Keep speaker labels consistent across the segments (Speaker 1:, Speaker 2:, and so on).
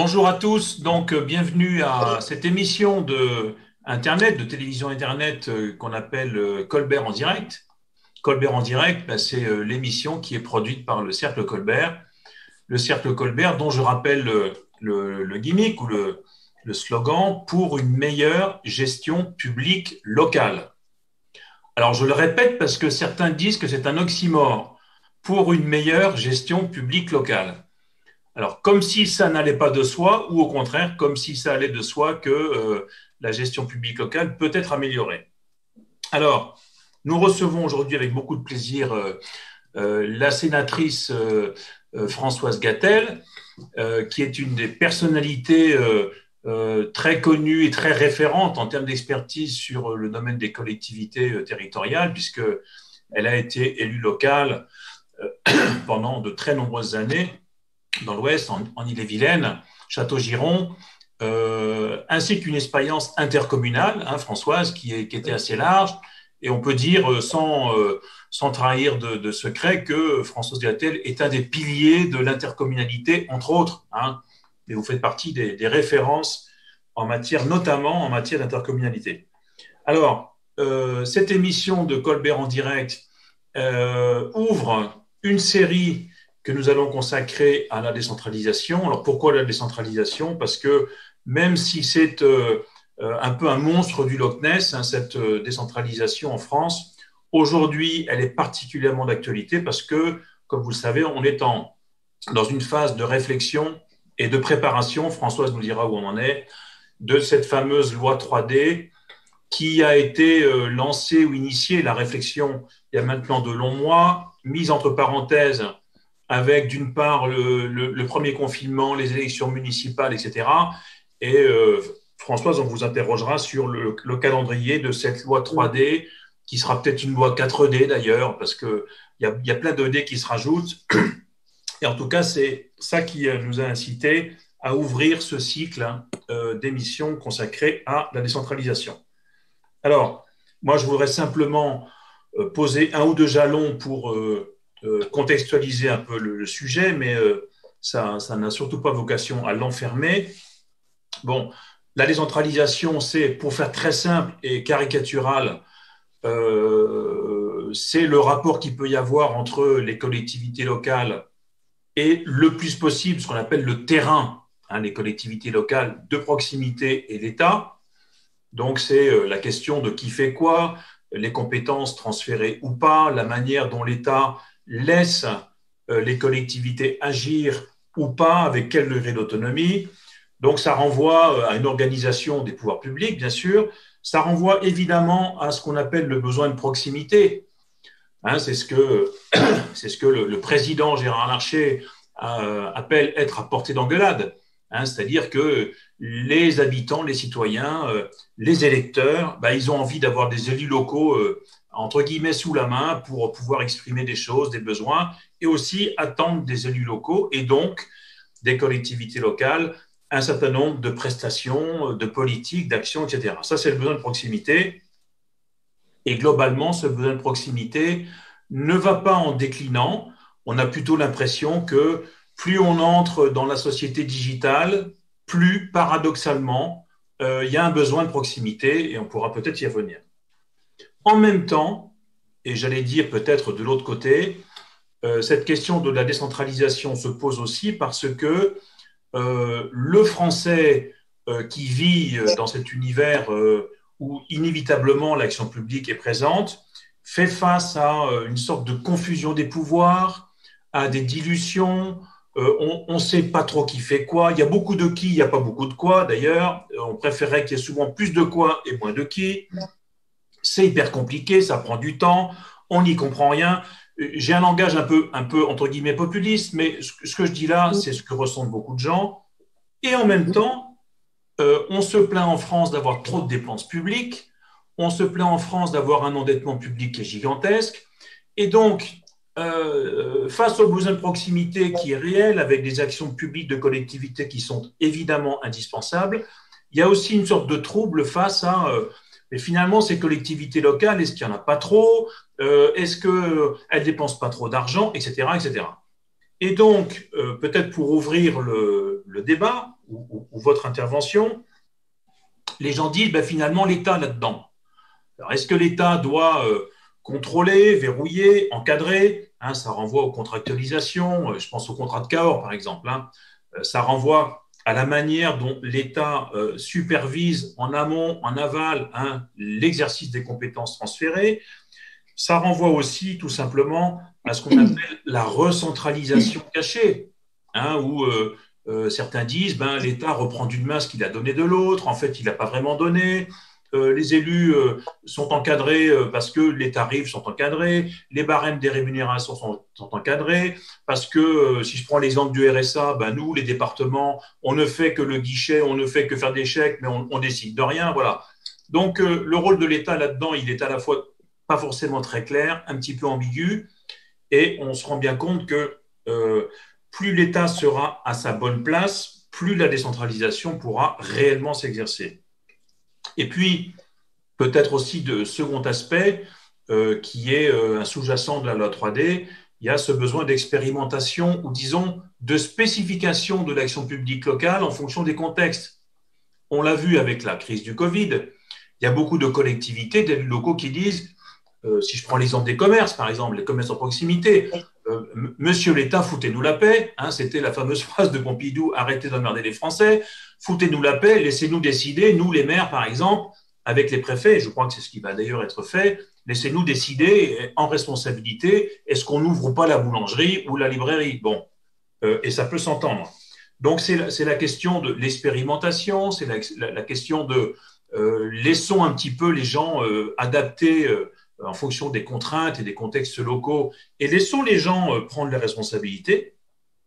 Speaker 1: Bonjour à tous, donc bienvenue à cette émission de Internet, de télévision Internet qu'on appelle Colbert en direct. Colbert en direct, c'est l'émission qui est produite par le Cercle Colbert. Le Cercle Colbert dont je rappelle le gimmick ou le slogan pour une meilleure gestion publique locale. Alors je le répète parce que certains disent que c'est un oxymore pour une meilleure gestion publique locale. Alors, comme si ça n'allait pas de soi, ou au contraire, comme si ça allait de soi que la gestion publique locale peut être améliorée. Alors, nous recevons aujourd'hui avec beaucoup de plaisir la sénatrice Françoise Gatel, qui est une des personnalités très connues et très référentes en termes d'expertise sur le domaine des collectivités territoriales, puisqu'elle a été élue locale pendant de très nombreuses années dans l'Ouest, en Ille-et-Vilaine, Château-Giron, ainsi qu'une expérience intercommunale, Françoise, qui était assez large. Et on peut dire, sans trahir de secret, que Françoise Gatel est un des piliers de l'intercommunalité, entre autres. Et vous faites partie des références notamment en matière d'intercommunalité. Alors, cette émission de Colbert en direct ouvre une série que nous allons consacrer à la décentralisation. Alors pourquoi la décentralisation? Parce que même si c'est un peu un monstre du Loch Ness, cette décentralisation en France, aujourd'hui elle est particulièrement d'actualité parce que, comme vous le savez, on est dans une phase de réflexion et de préparation, Françoise nous dira où on en est, de cette fameuse loi 3D qui a été lancée ou initiée, la réflexion, il y a maintenant de longs mois, mise entre parenthèses avec d'une part le premier confinement, les élections municipales, etc. Et Françoise, on vous interrogera sur le calendrier de cette loi 3D, qui sera peut-être une loi 4D d'ailleurs, parce qu'il y a plein de D qui se rajoutent. Et en tout cas, c'est ça qui nous a incité à ouvrir ce cycle d'émissions consacrées à la décentralisation. Alors, moi, je voudrais simplement poser un ou deux jalons pour contextualiser un peu le sujet, mais ça n'a surtout pas vocation à l'enfermer. Bon, la décentralisation, c'est, pour faire très simple et caricatural, c'est le rapport qu'il peut y avoir entre les collectivités locales et le plus possible ce qu'on appelle le terrain, les collectivités locales de proximité et l'État. Donc, c'est la question de qui fait quoi, les compétences transférées ou pas, la manière dont l'État laisse les collectivités agir ou pas, avec quel degré d'autonomie. Donc, ça renvoie à une organisation des pouvoirs publics, bien sûr. Ça renvoie évidemment à ce qu'on appelle le besoin de proximité. C'est ce que le président Gérard Larcher appelle être à portée d'engueulade. C'est-à-dire que les habitants, les citoyens, les électeurs, ils ont envie d'avoir des élus locaux entre guillemets sous la main pour pouvoir exprimer des choses, des besoins, et aussi attendre des élus locaux et donc des collectivités locales un certain nombre de prestations, de politiques, d'actions, etc. Ça, c'est le besoin de proximité. Et globalement, ce besoin de proximité ne va pas en déclinant. On a plutôt l'impression que plus on entre dans la société digitale, plus paradoxalement, il y a un besoin de proximité et on pourra peut-être y revenir. En même temps, et j'allais dire peut-être de l'autre côté, cette question de la décentralisation se pose aussi parce que le Français qui vit dans cet univers où inévitablement l'action publique est présente fait face à une sorte de confusion des pouvoirs, à des dilutions. On ne sait pas trop qui fait quoi. Il y a beaucoup de qui, il n'y a pas beaucoup de quoi d'ailleurs. On préférerait qu'il y ait souvent plus de quoi et moins de qui. C'est hyper compliqué, ça prend du temps, on n'y comprend rien. J'ai un langage un peu entre guillemets populiste, mais ce que je dis là, c'est ce que ressentent beaucoup de gens. Et en même temps, on se plaint en France d'avoir trop de dépenses publiques, on se plaint en France d'avoir un endettement public qui est gigantesque. Et donc, face au besoin de proximité qui est réel, avec des actions publiques de collectivités qui sont évidemment indispensables, il y a aussi une sorte de trouble face à mais finalement, ces collectivités locales, est-ce qu'il n'y en a pas trop? Est-ce qu'elles ne dépensent pas trop d'argent, etc., etc. Et donc, peut-être pour ouvrir le débat ou votre intervention, les gens disent ben, finalement l'État là-dedans. Alors, est-ce que l'État doit contrôler, verrouiller, encadrer, hein, ça renvoie aux contractualisations, je pense au contrat de Cahors par exemple, hein, ça renvoie à la manière dont l'État supervise en amont, en aval, hein, l'exercice des compétences transférées. Ça renvoie aussi tout simplement à ce qu'on appelle la recentralisation cachée, hein, où certains disent ben, l'État reprend d'une main ce qu'il a donné de l'autre, en fait il n'a pas vraiment donné, les élus sont encadrés parce que les tarifs sont encadrés, les barèmes des rémunérations sont encadrés, parce que si je prends l'exemple du RSA, ben nous, les départements, on ne fait que le guichet, on ne fait que faire des chèques, mais on décide de rien, voilà. Donc le rôle de l'État là-dedans, il est à la fois pas forcément très clair, un petit peu ambigu, et on se rend bien compte que plus l'État sera à sa bonne place, plus la décentralisation pourra réellement s'exercer. Et puis, peut-être aussi de second aspect, qui est un sous-jacent de la loi 3D, il y a ce besoin d'expérimentation ou disons de spécification de l'action publique locale en fonction des contextes. On l'a vu avec la crise du Covid, il y a beaucoup de collectivités, d'élus locaux qui disent si je prends l'exemple des commerces, par exemple, les commerces en proximité, Monsieur l'État, foutez-nous la paix, hein, c'était la fameuse phrase de Pompidou, arrêtez d'emmerder les Français, foutez-nous la paix, laissez-nous décider, nous les maires, par exemple, avec les préfets, je crois que c'est ce qui va d'ailleurs être fait, laissez-nous décider en responsabilité, est-ce qu'on n'ouvre pas la boulangerie ou la librairie? Bon, et ça peut s'entendre. Donc c'est la question de l'expérimentation, c'est la question de laissons un petit peu les gens adapter en fonction des contraintes et des contextes locaux, et laissons les gens prendre les responsabilités.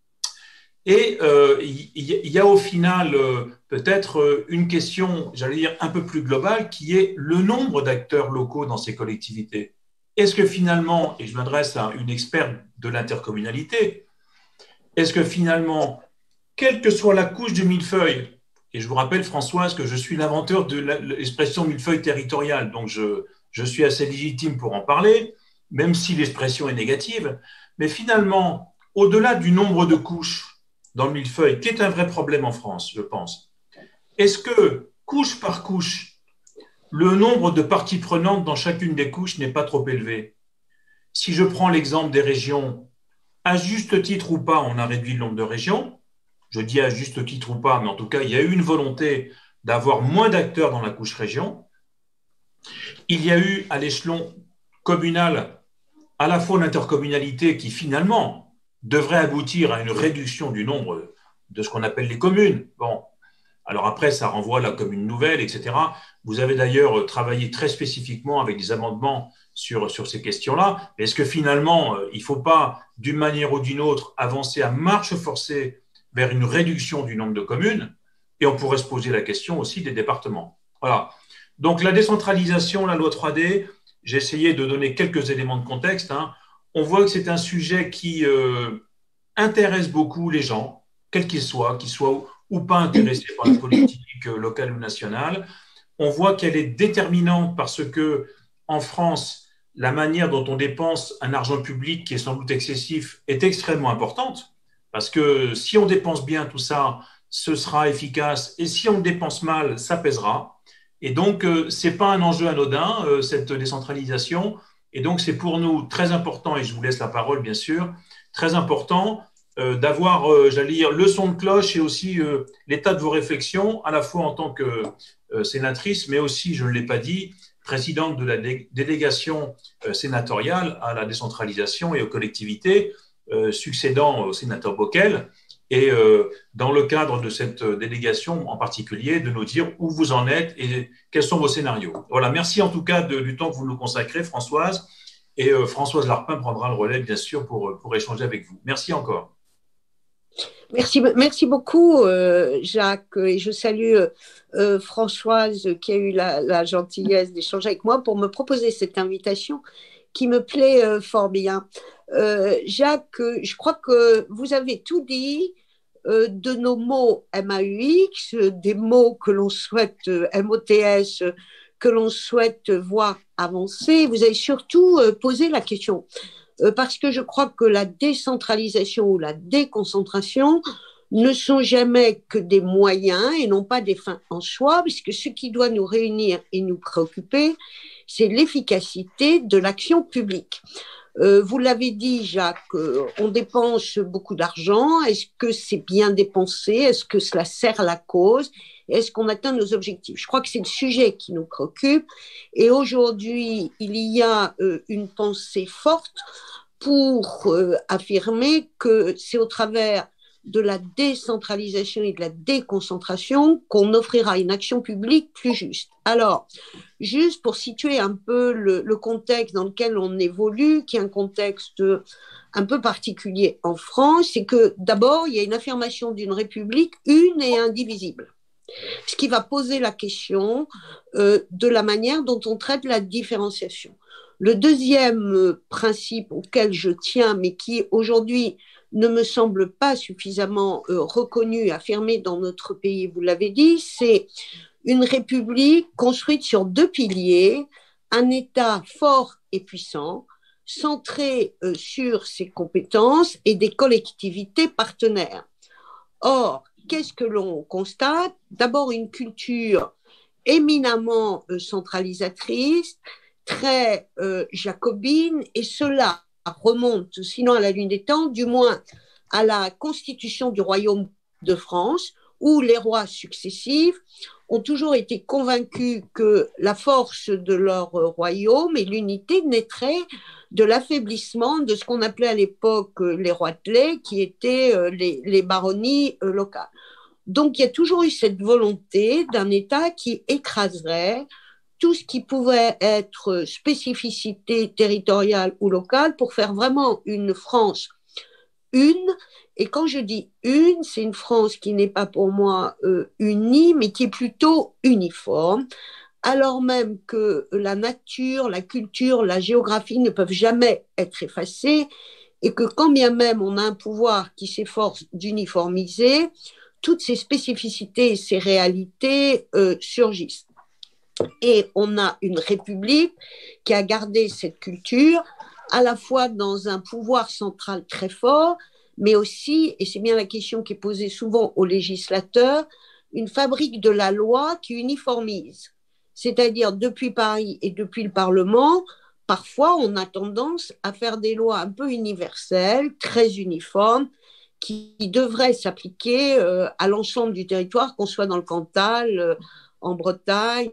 Speaker 1: Et il y a au final peut-être une question, j'allais dire, un peu plus globale, qui est le nombre d'acteurs locaux dans ces collectivités. Est-ce que finalement, et je m'adresse à une experte de l'intercommunalité, est-ce que finalement, quelle que soit la couche du millefeuille, et je vous rappelle, Françoise, que je suis l'inventeur de l'expression millefeuille territorial, donc je suis assez légitime pour en parler, même si l'expression est négative. Mais finalement, au-delà du nombre de couches dans le millefeuille, qui est un vrai problème en France, je pense, est-ce que, couche par couche, le nombre de parties prenantes dans chacune des couches n'est pas trop élevé? Si je prends l'exemple des régions, à juste titre ou pas, on a réduit le nombre de régions. Je dis à juste titre ou pas, mais en tout cas, il y a eu une volonté d'avoir moins d'acteurs dans la couche région. Il y a eu à l'échelon communal à la fois l'intercommunalité qui finalement devrait aboutir à une réduction du nombre de ce qu'on appelle les communes. Bon, alors après, ça renvoie à la commune nouvelle, etc. Vous avez d'ailleurs travaillé très spécifiquement avec des amendements sur ces questions-là. Est-ce que finalement, il ne faut pas, d'une manière ou d'une autre, avancer à marche forcée vers une réduction du nombre de communes? Et on pourrait se poser la question aussi des départements. Voilà. Donc la décentralisation, la loi 3D, j'ai essayé de donner quelques éléments de contexte. Hein. On voit que c'est un sujet qui intéresse beaucoup les gens, quels qu'ils soient ou pas intéressés par la politique locale ou nationale. On voit qu'elle est déterminante parce que en France, la manière dont on dépense un argent public qui est sans doute excessif est extrêmement importante. Parce que si on dépense bien tout ça, ce sera efficace. Et si on dépense mal, ça pèsera. Et donc, ce n'est pas un enjeu anodin, cette décentralisation. Et donc, c'est pour nous très important, et je vous laisse la parole, bien sûr, très important d'avoir, j'allais dire, le son de cloche et aussi l'état de vos réflexions, à la fois en tant que sénatrice, mais aussi, je ne l'ai pas dit, présidente de la délégation sénatoriale à la décentralisation et aux collectivités, succédant au sénateur Bockel. Et dans le cadre de cette délégation en particulier, de nous dire où vous en êtes et quels sont vos scénarios. Voilà, merci en tout cas du temps que vous nous consacrez, Françoise. Et Françoise Larpin prendra le relais, bien sûr, pour échanger avec vous. Merci encore.
Speaker 2: Merci beaucoup, Jacques. Et je salue Françoise qui a eu la gentillesse d'échanger avec moi pour me proposer cette invitation qui me plaît fort bien. Jacques, je crois que vous avez tout dit de nos mots MAUX, des mots que l'on souhaite, MOTS, que l'on souhaite voir avancer. Vous avez surtout posé la question parce que je crois que la décentralisation ou la déconcentration ne sont jamais que des moyens et non pas des fins en soi, puisque ce qui doit nous réunir et nous préoccuper, c'est l'efficacité de l'action publique. Vous l'avez dit, Jacques, on dépense beaucoup d'argent. Est-ce que c'est bien dépensé? Est-ce que cela sert la cause? Est-ce qu'on atteint nos objectifs? Je crois que c'est le sujet qui nous préoccupe. Et aujourd'hui, il y a une pensée forte pour affirmer que c'est au travers de la décentralisation et de la déconcentration qu'on offrira une action publique plus juste. Alors, juste pour situer un peu le contexte dans lequel on évolue, qui est un contexte un peu particulier en France, c'est que d'abord, il y a une affirmation d'une république une et indivisible, ce qui va poser la question de la manière dont on traite la différenciation. Le deuxième principe auquel je tiens, mais qui aujourd'hui ne me semble pas suffisamment reconnu, affirmé dans notre pays, vous l'avez dit, c'est une république construite sur deux piliers, un État fort et puissant, centré sur ses compétences et des collectivités partenaires. Or, qu'est-ce que l'on constate? D'abord, une culture éminemment centralisatrice, très jacobine, et cela remonte, sinon à la nuit des temps, du moins à la constitution du royaume de France, où les rois successifs ont toujours été convaincus que la force de leur royaume et l'unité naîtraient de l'affaiblissement de ce qu'on appelait à l'époque les roitelets, qui étaient les baronnies locales. Donc il y a toujours eu cette volonté d'un État qui écraserait tout ce qui pouvait être spécificité territoriale ou locale pour faire vraiment une France une. Et quand je dis une, c'est une France qui n'est pas pour moi unie, mais qui est plutôt uniforme, alors même que la nature, la culture, la géographie ne peuvent jamais être effacées, et que quand bien même on a un pouvoir qui s'efforce d'uniformiser, toutes ces spécificités et ces réalités surgissent. Et on a une république qui a gardé cette culture à la fois dans un pouvoir central très fort, mais aussi, et c'est bien la question qui est posée souvent aux législateurs, une fabrique de la loi qui uniformise. C'est-à-dire, depuis Paris et depuis le Parlement, parfois on a tendance à faire des lois un peu universelles, très uniformes, qui devraient s'appliquer à l'ensemble du territoire, qu'on soit dans le Cantal, en Bretagne,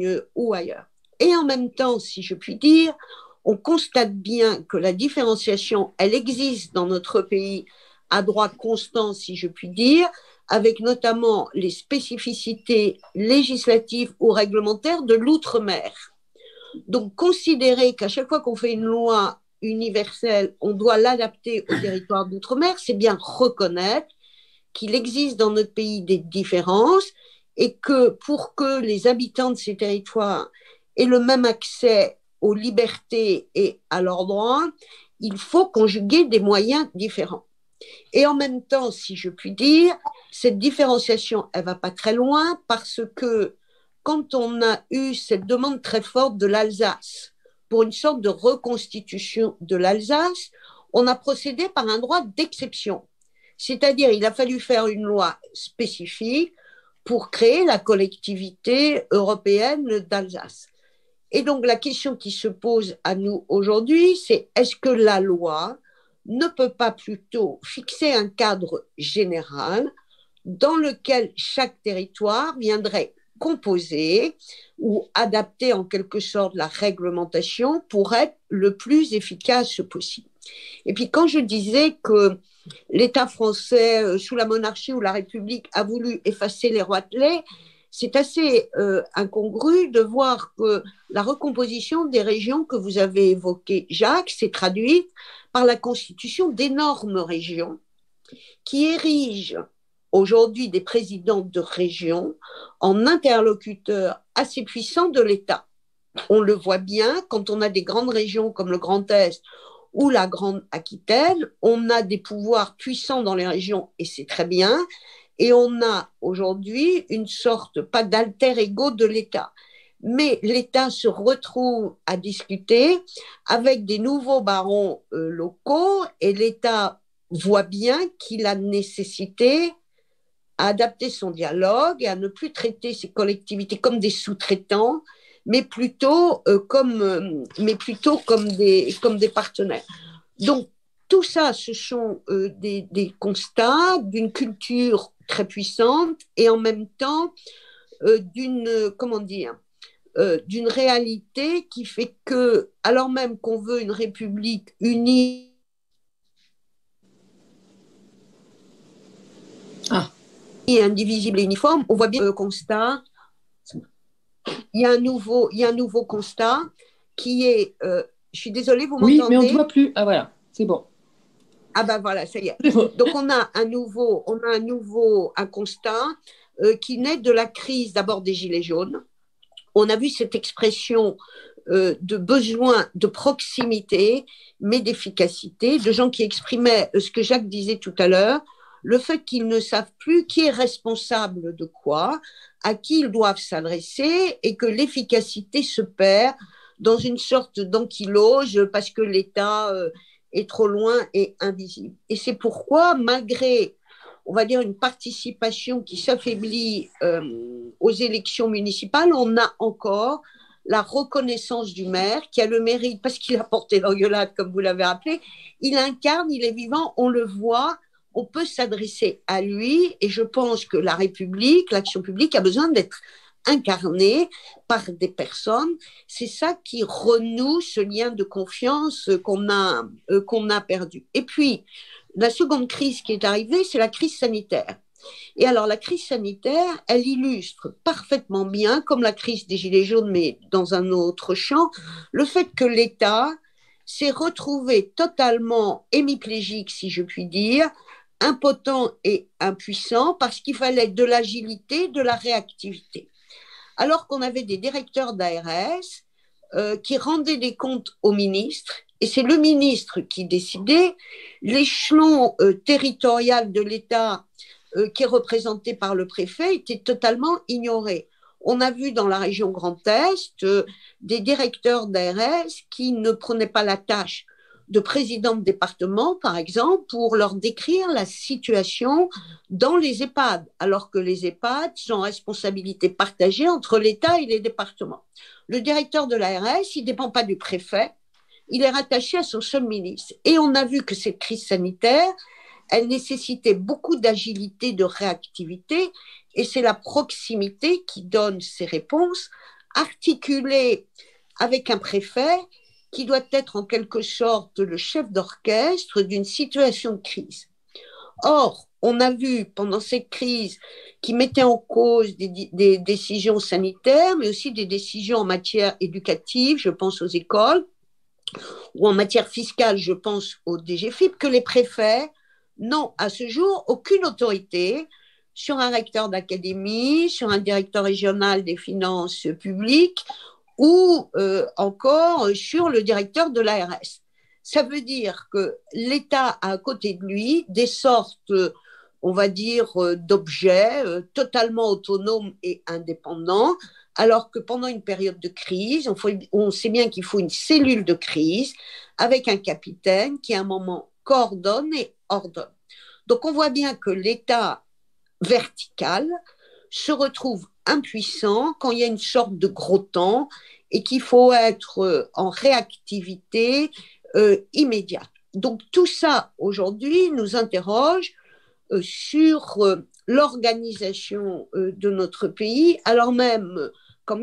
Speaker 2: ou ailleurs. Et en même temps, si je puis dire, on constate bien que la différenciation, elle existe dans notre pays à droit constant, si je puis dire, avec notamment les spécificités législatives ou réglementaires de l'outre-mer. Donc, considérer qu'à chaque fois qu'on fait une loi universelle, on doit l'adapter au territoire d'outre-mer, c'est bien reconnaître qu'il existe dans notre pays des différences et que pour que les habitants de ces territoires aient le même accès aux libertés et à leurs droits, il faut conjuguer des moyens différents. Et en même temps, si je puis dire, cette différenciation, elle ne va pas très loin parce que quand on a eu cette demande très forte de l'Alsace pour une sorte de reconstitution de l'Alsace, on a procédé par un droit d'exception. C'est-à-dire, il a fallu faire une loi spécifique pour créer la collectivité européenne d'Alsace. Et donc, la question qui se pose à nous aujourd'hui, c'est est-ce que la loi ne peut pas plutôt fixer un cadre général dans lequel chaque territoire viendrait composer ou adapter en quelque sorte la réglementation pour être le plus efficace possible. Et puis quand je disais que l'État français, sous la monarchie ou la République, a voulu effacer les roitelets, c'est assez incongru de voir que la recomposition des régions que vous avez évoquées, Jacques, s'est traduite par la constitution d'énormes régions qui érigent aujourd'hui des présidents de régions en interlocuteurs assez puissants de l'État. On le voit bien quand on a des grandes régions comme le Grand Est ou la Grande Aquitaine, on a des pouvoirs puissants dans les régions et c'est très bien. Et on a aujourd'hui une sorte, pas d'alter ego de l'État, mais l'État se retrouve à discuter avec des nouveaux barons locaux et l'État voit bien qu'il a nécessité à adapter son dialogue et à ne plus traiter ces collectivités comme des sous-traitants, mais plutôt comme des partenaires. Donc, tout ça, ce sont des constats d'une culture très puissante et en même temps d'une réalité qui fait que, alors même qu'on veut une république unie, indivisible et uniforme, on voit bien le constat. Il y a un nouveau constat qui est. Je suis désolée, vous m'entendez ?
Speaker 3: Oui, mais on ne te voit plus. Ah voilà, c'est bon.
Speaker 2: Ah ben voilà, ça y est. Donc on a un constat qui naît de la crise d'abord des Gilets jaunes. On a vu cette expression de besoin de proximité, mais d'efficacité, de gens qui exprimaient ce que Jacques disait tout à l'heure, le fait qu'ils ne savent plus qui est responsable de quoi, à qui ils doivent s'adresser, et que l'efficacité se perd dans une sorte d'ankylose parce que l'État est trop loin et invisible. Et c'est pourquoi, malgré, on va dire, une participation qui s'affaiblit aux élections municipales, on a encore la reconnaissance du maire qui a le mérite, parce qu'il a porté l'engueulade, comme vous l'avez rappelé, il incarne, il est vivant, on le voit, on peut s'adresser à lui, et je pense que la République, l'action publique a besoin d'être incarnée par des personnes. C'est ça qui renoue ce lien de confiance qu'on a perdu. Et puis, la seconde crise qui est arrivée, c'est la crise sanitaire. Et alors, la crise sanitaire, elle illustre parfaitement bien, comme la crise des Gilets jaunes, mais dans un autre champ, le fait que l'État s'est retrouvé totalement hémiplégique, si je puis dire, impotent et impuissant, parce qu'il fallait de l'agilité, de la réactivité. Alors qu'on avait des directeurs d'ARS qui rendaient des comptes au ministre, et c'est le ministre qui décidait, l'échelon territorial de l'État qui est représenté par le préfet était totalement ignoré. On a vu dans la région Grand Est des directeurs d'ARS qui ne prenaient pas la tâche de président de département, par exemple, pour leur décrire la situation dans les EHPAD, alors que les EHPAD sont en responsabilité partagée entre l'État et les départements. Le directeur de l'ARS, il ne dépend pas du préfet, il est rattaché à son seul ministre. Et on a vu que cette crise sanitaire, elle nécessitait beaucoup d'agilité, de réactivité, et c'est la proximité qui donne ces réponses, articulées avec un préfet qui doit être en quelque sorte le chef d'orchestre d'une situation de crise. Or, on a vu pendant cette crise qui mettait en cause des décisions sanitaires, mais aussi des décisions en matière éducative, je pense aux écoles, ou en matière fiscale, je pense au DGFiP, que les préfets n'ont à ce jour aucune autorité sur un recteur d'académie, sur un directeur régional des finances publiques ou encore sur le directeur de l'ARS. Ça veut dire que l'État a à côté de lui des sortes, on va dire, d'objets totalement autonomes et indépendants, alors que pendant une période de crise, on sait bien qu'il faut une cellule de crise avec un capitaine qui, à un moment, coordonne et ordonne. Donc, on voit bien que l'État vertical se retrouve impuissant quand il y a une sorte de gros temps et qu'il faut être en réactivité immédiate. Donc, tout ça, aujourd'hui, nous interroge sur l'organisation de notre pays, alors même qu'en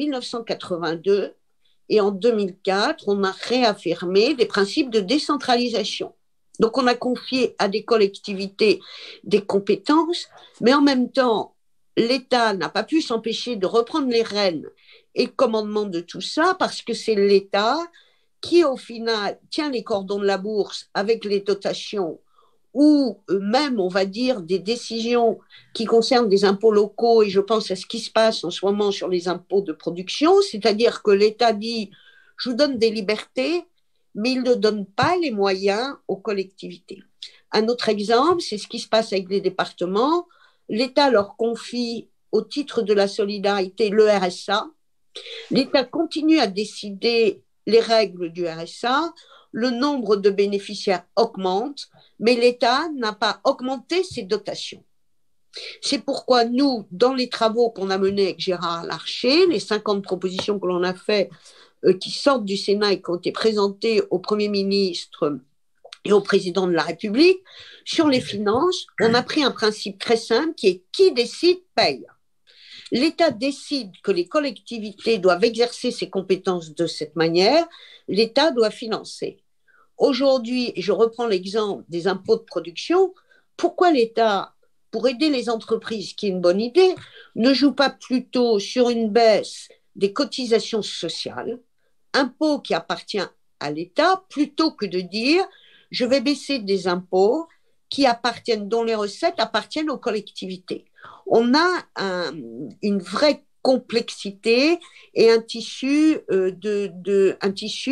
Speaker 2: 1982 et en 2004, on a réaffirmé des principes de décentralisation. Donc, on a confié à des collectivités des compétences, mais en même temps, l'État n'a pas pu s'empêcher de reprendre les rênes et le commandement de tout ça parce que c'est l'État qui, au final, tient les cordons de la bourse avec les dotations ou même, on va dire, des décisions qui concernent des impôts locaux, et je pense à ce qui se passe en ce moment sur les impôts de production, c'est-à-dire que l'État dit « je vous donne des libertés », mais il ne donne pas les moyens aux collectivités. Un autre exemple, c'est ce qui se passe avec les départements. L'État leur confie, au titre de la solidarité, le RSA, L'État continue à décider les règles du RSA, le nombre de bénéficiaires augmente, mais l'État n'a pas augmenté ses dotations. C'est pourquoi nous, dans les travaux qu'on a menés avec Gérard Larcher, les 50 propositions que l'on a faites qui sortent du Sénat et qui ont été présentées au Premier ministre et au Président de la République, sur les finances, on a pris un principe très simple qui est qui décide paye. L'État décide que les collectivités doivent exercer ses compétences de cette manière, l'État doit financer. Aujourd'hui, je reprends l'exemple des impôts de production, pourquoi l'État, pour aider les entreprises, qui est une bonne idée, ne joue pas plutôt sur une baisse des cotisations sociales, impôt qui appartient à l'État, plutôt que de dire je vais baisser des impôts qui appartiennent, dont les recettes appartiennent aux collectivités. On a une vraie complexité et un tissu de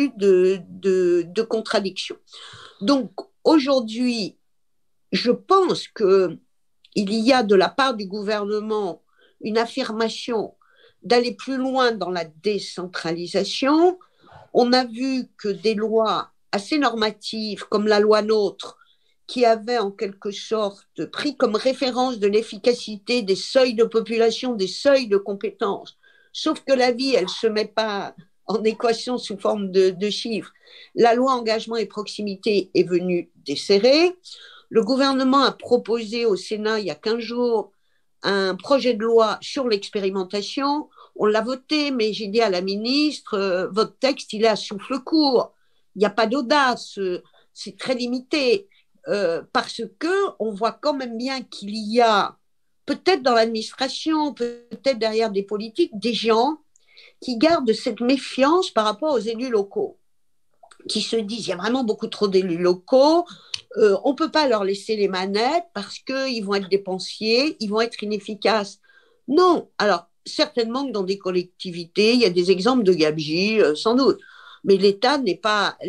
Speaker 2: contradictions. Donc aujourd'hui, je pense qu'il y a de la part du gouvernement une affirmation d'aller plus loin dans la décentralisation. On a vu que des lois assez normatives, comme la loi NOTRe, qui avait en quelque sorte pris comme référence de l'efficacité des seuils de population, des seuils de compétences, sauf que la vie, elle ne se met pas en équation sous forme de chiffres. La loi engagement et proximité est venue desserrer. Le gouvernement a proposé au Sénat, il y a 15 jours, un projet de loi sur l'expérimentation. On l'a voté, mais j'ai dit à la ministre, votre texte, il est à souffle court. Il n'y a pas d'audace, c'est très limité. Parce qu'on voit quand même bien qu'il y a, peut-être dans l'administration, peut-être derrière des politiques, des gens qui gardent cette méfiance par rapport aux élus locaux, qui se disent, il y a vraiment beaucoup trop d'élus locaux, on ne peut pas leur laisser les manettes parce qu'ils vont être dépensiers, ils vont être inefficaces. Non, alors certainement que dans des collectivités, il y a des exemples de gabegie, sans doute, mais l'État n'est pas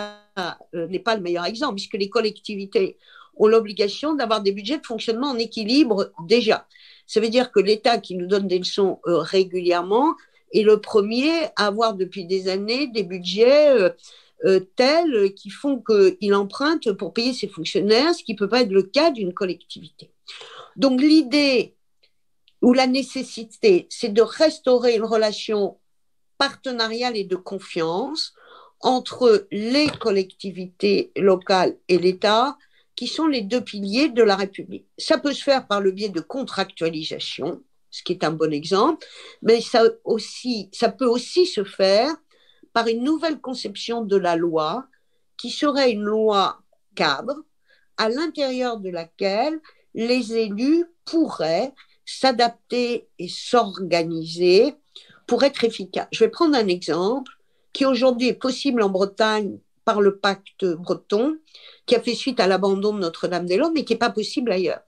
Speaker 2: le meilleur exemple, puisque les collectivités ont l'obligation d'avoir des budgets de fonctionnement en équilibre déjà. Ça veut dire que l'État, qui nous donne des leçons régulièrement, est le premier à avoir depuis des années des budgets tels qui font qu'il emprunte pour payer ses fonctionnaires, ce qui ne peut pas être le cas d'une collectivité. Donc l'idée ou la nécessité, c'est de restaurer une relation partenariale et de confiance entre les collectivités locales et l'État, qui sont les deux piliers de la République. Ça peut se faire par le biais de contractualisation, ce qui est un bon exemple, mais ça peut aussi se faire par une nouvelle conception de la loi, qui serait une loi cadre, à l'intérieur de laquelle les élus pourraient s'adapter et s'organiser pour être efficaces. Je vais prendre un exemple qui aujourd'hui est possible en Bretagne par le pacte breton, qui a fait suite à l'abandon de Notre-Dame-des-Landes, mais qui n'est pas possible ailleurs.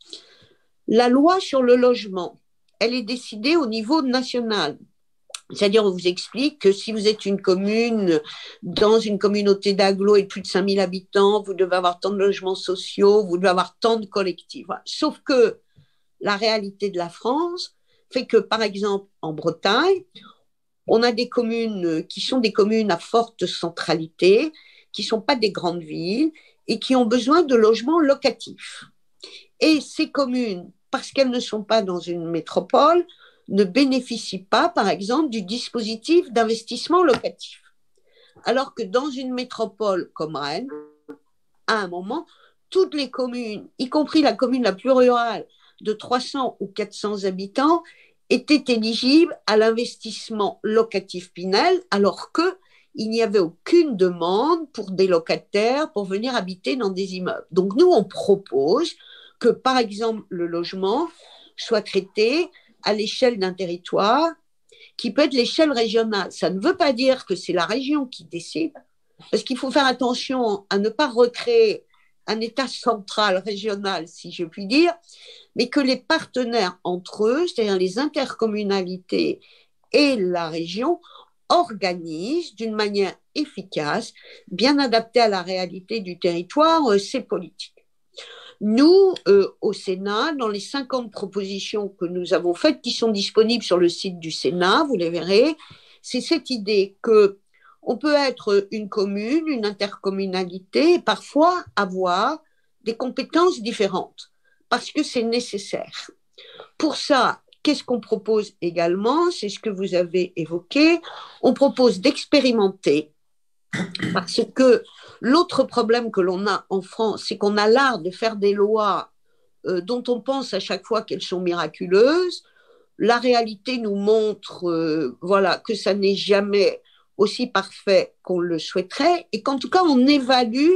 Speaker 2: La loi sur le logement, elle est décidée au niveau national. C'est-à-dire, on vous explique que si vous êtes une commune, dans une communauté d'agglo et de plus de 5000 habitants, vous devez avoir tant de logements sociaux, vous devez avoir tant de collectifs. Voilà. Sauf que la réalité de la France fait que, par exemple, en Bretagne, on a des communes qui sont des communes à forte centralité, qui ne sont pas des grandes villes et qui ont besoin de logements locatifs. Et ces communes, parce qu'elles ne sont pas dans une métropole, ne bénéficient pas, par exemple, du dispositif d'investissement locatif. Alors que dans une métropole comme Rennes, à un moment, toutes les communes, y compris la commune la plus rurale de 300 ou 400 habitants, étaient éligibles à l'investissement locatif Pinel, alors qu'il n'y avait aucune demande pour des locataires pour venir habiter dans des immeubles. Donc nous, on propose que, par exemple, le logement soit traité à l'échelle d'un territoire qui peut être l'échelle régionale. Ça ne veut pas dire que c'est la région qui décide, parce qu'il faut faire attention à ne pas recréer un État central, régional, si je puis dire, mais que les partenaires entre eux, c'est-à-dire les intercommunalités et la région, organisent d'une manière efficace, bien adaptée à la réalité du territoire, ces politiques. Nous, au Sénat, dans les 50 propositions que nous avons faites, qui sont disponibles sur le site du Sénat, vous les verrez, c'est cette idée que on peut être une commune, une intercommunalité, et parfois avoir des compétences différentes, parce que c'est nécessaire. Pour ça, qu'est-ce qu'on propose également? C'est ce que vous avez évoqué. On propose d'expérimenter, parce que l'autre problème que l'on a en France, c'est qu'on a l'art de faire des lois dont on pense à chaque fois qu'elles sont miraculeuses. La réalité nous montre voilà, que ça n'est jamais aussi parfait qu'on le souhaiterait, et qu'en tout cas, on n'évalue